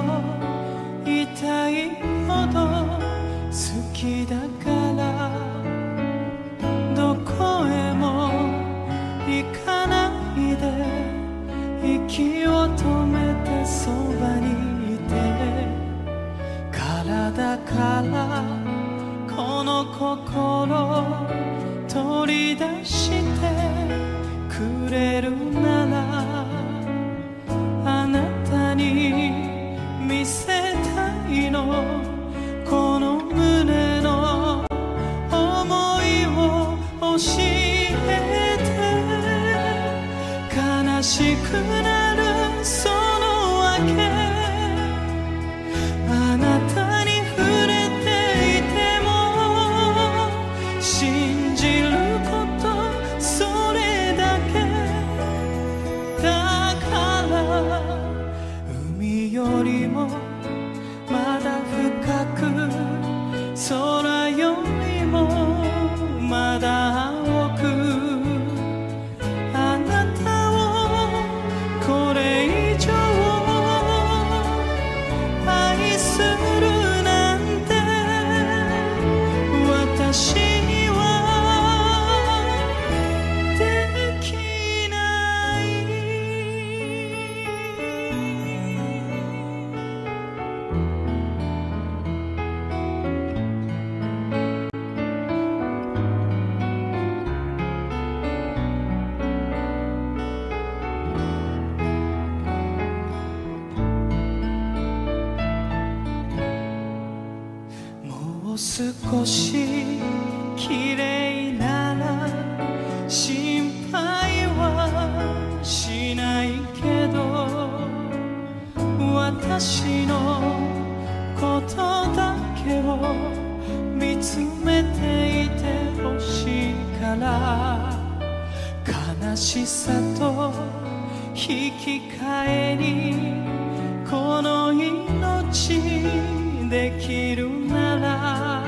痛いほど好きだからどこへも行かないで息を止めてそばにいて体からこの心取り出してくれるならあなたに見せたいのこの胸の想いを教えて。悲しくなるその訳あなたに触れていても信じることそれだけだから海よりもまだ深く空よりもまだ青くあなたをこれ以上愛するなんて私にはできない。もう少し綺麗なら心配はしないけど私のことだけを見つめていてほしいから悲しさと引き換えにこの命できるなら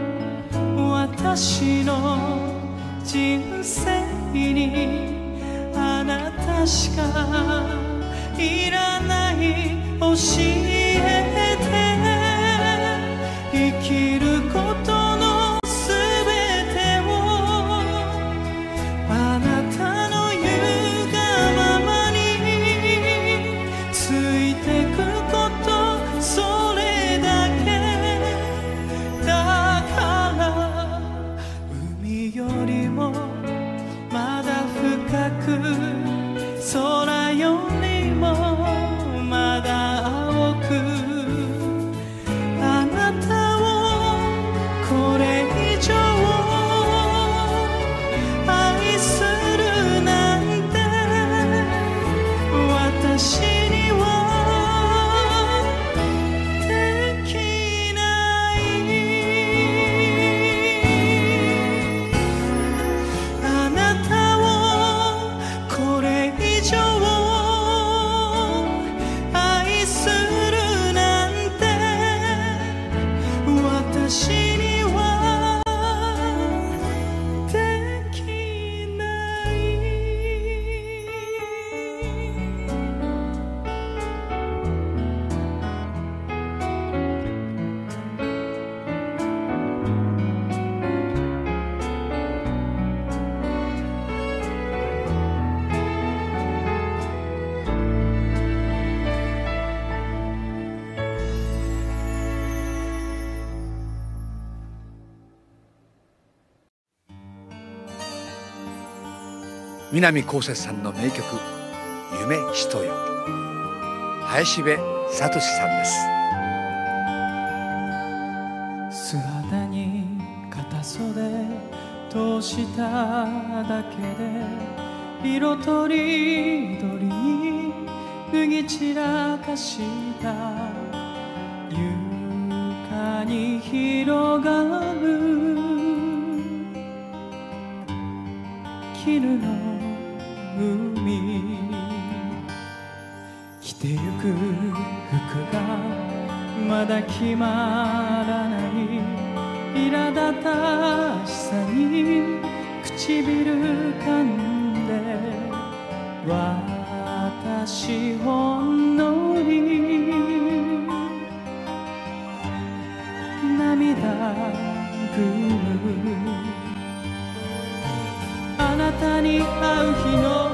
私の人生にあなたしかいらない教えて生きることのすべ南こうせつさんの名曲「夢ひとよ」、林部聡さんです。 素肌に片袖通しただけで色とりどりに脱ぎ散らかした床に広がる絹の海、着てゆく服がまだ決まらない苛立たしさに唇噛んで、私ほんのり涙ぐむ。あなたに会う日の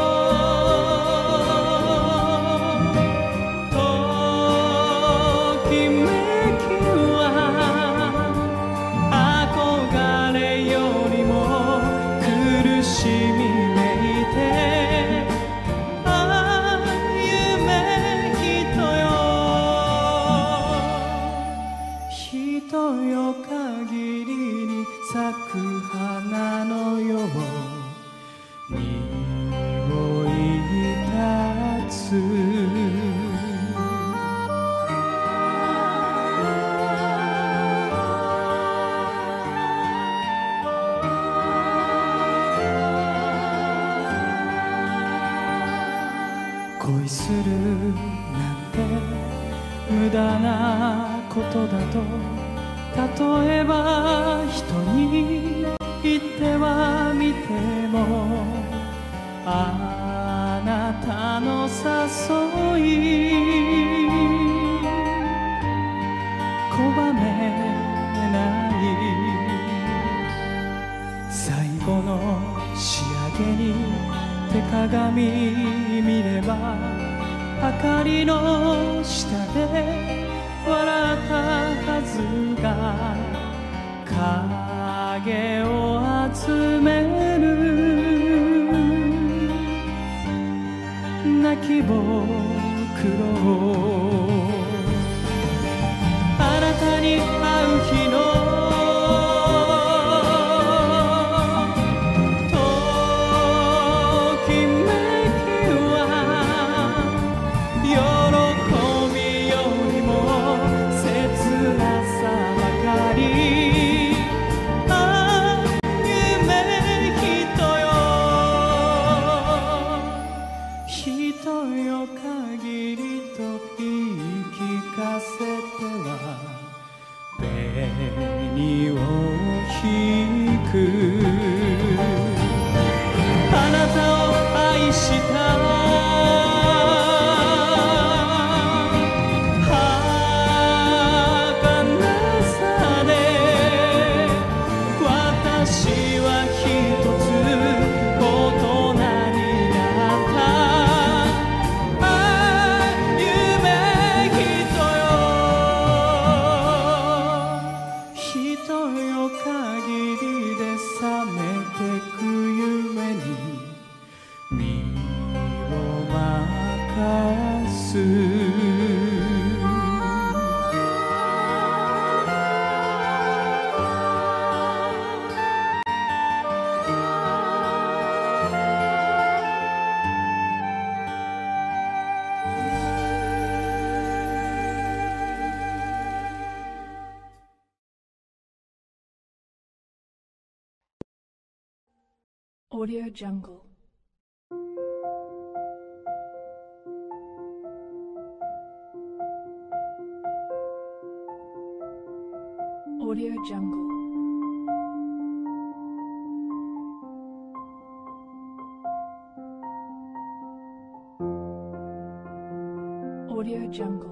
恋するなんて無駄なことだと例えば人に言ってはみても、あなたの誘い拒めない最後の仕上げに手鏡見れば明かりの下で笑ったはずが影を集める泣きぼくろ。あなたに会う日の Audio Jungle. Audio Jungle. Audio Jungle.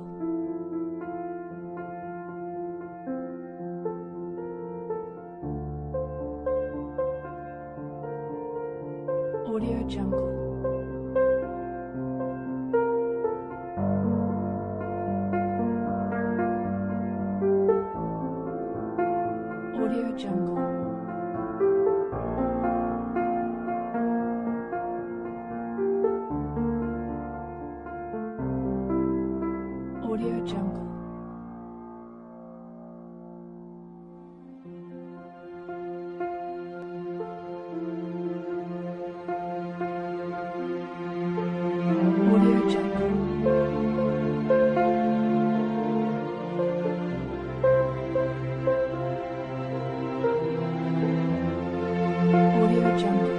Audio Jungle. Audio Jungle. Audio Jungle.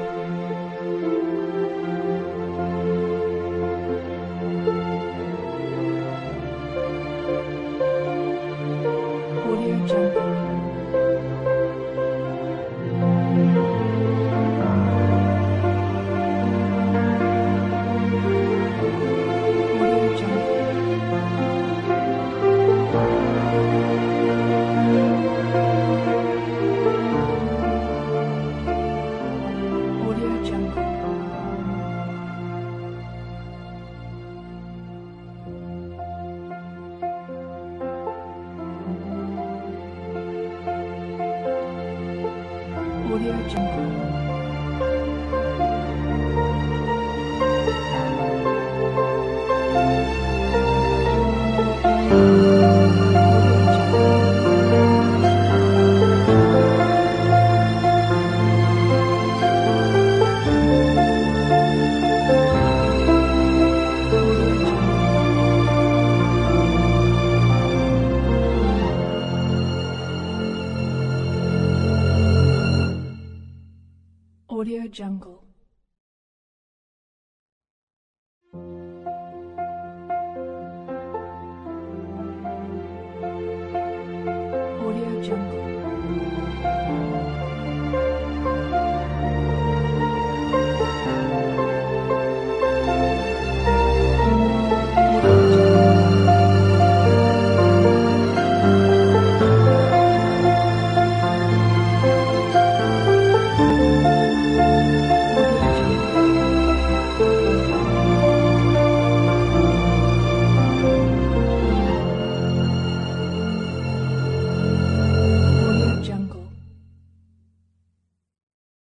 Audio Jungle. Audio Jungle. Audio Jungle. Audio Jungle. Audio Jungle.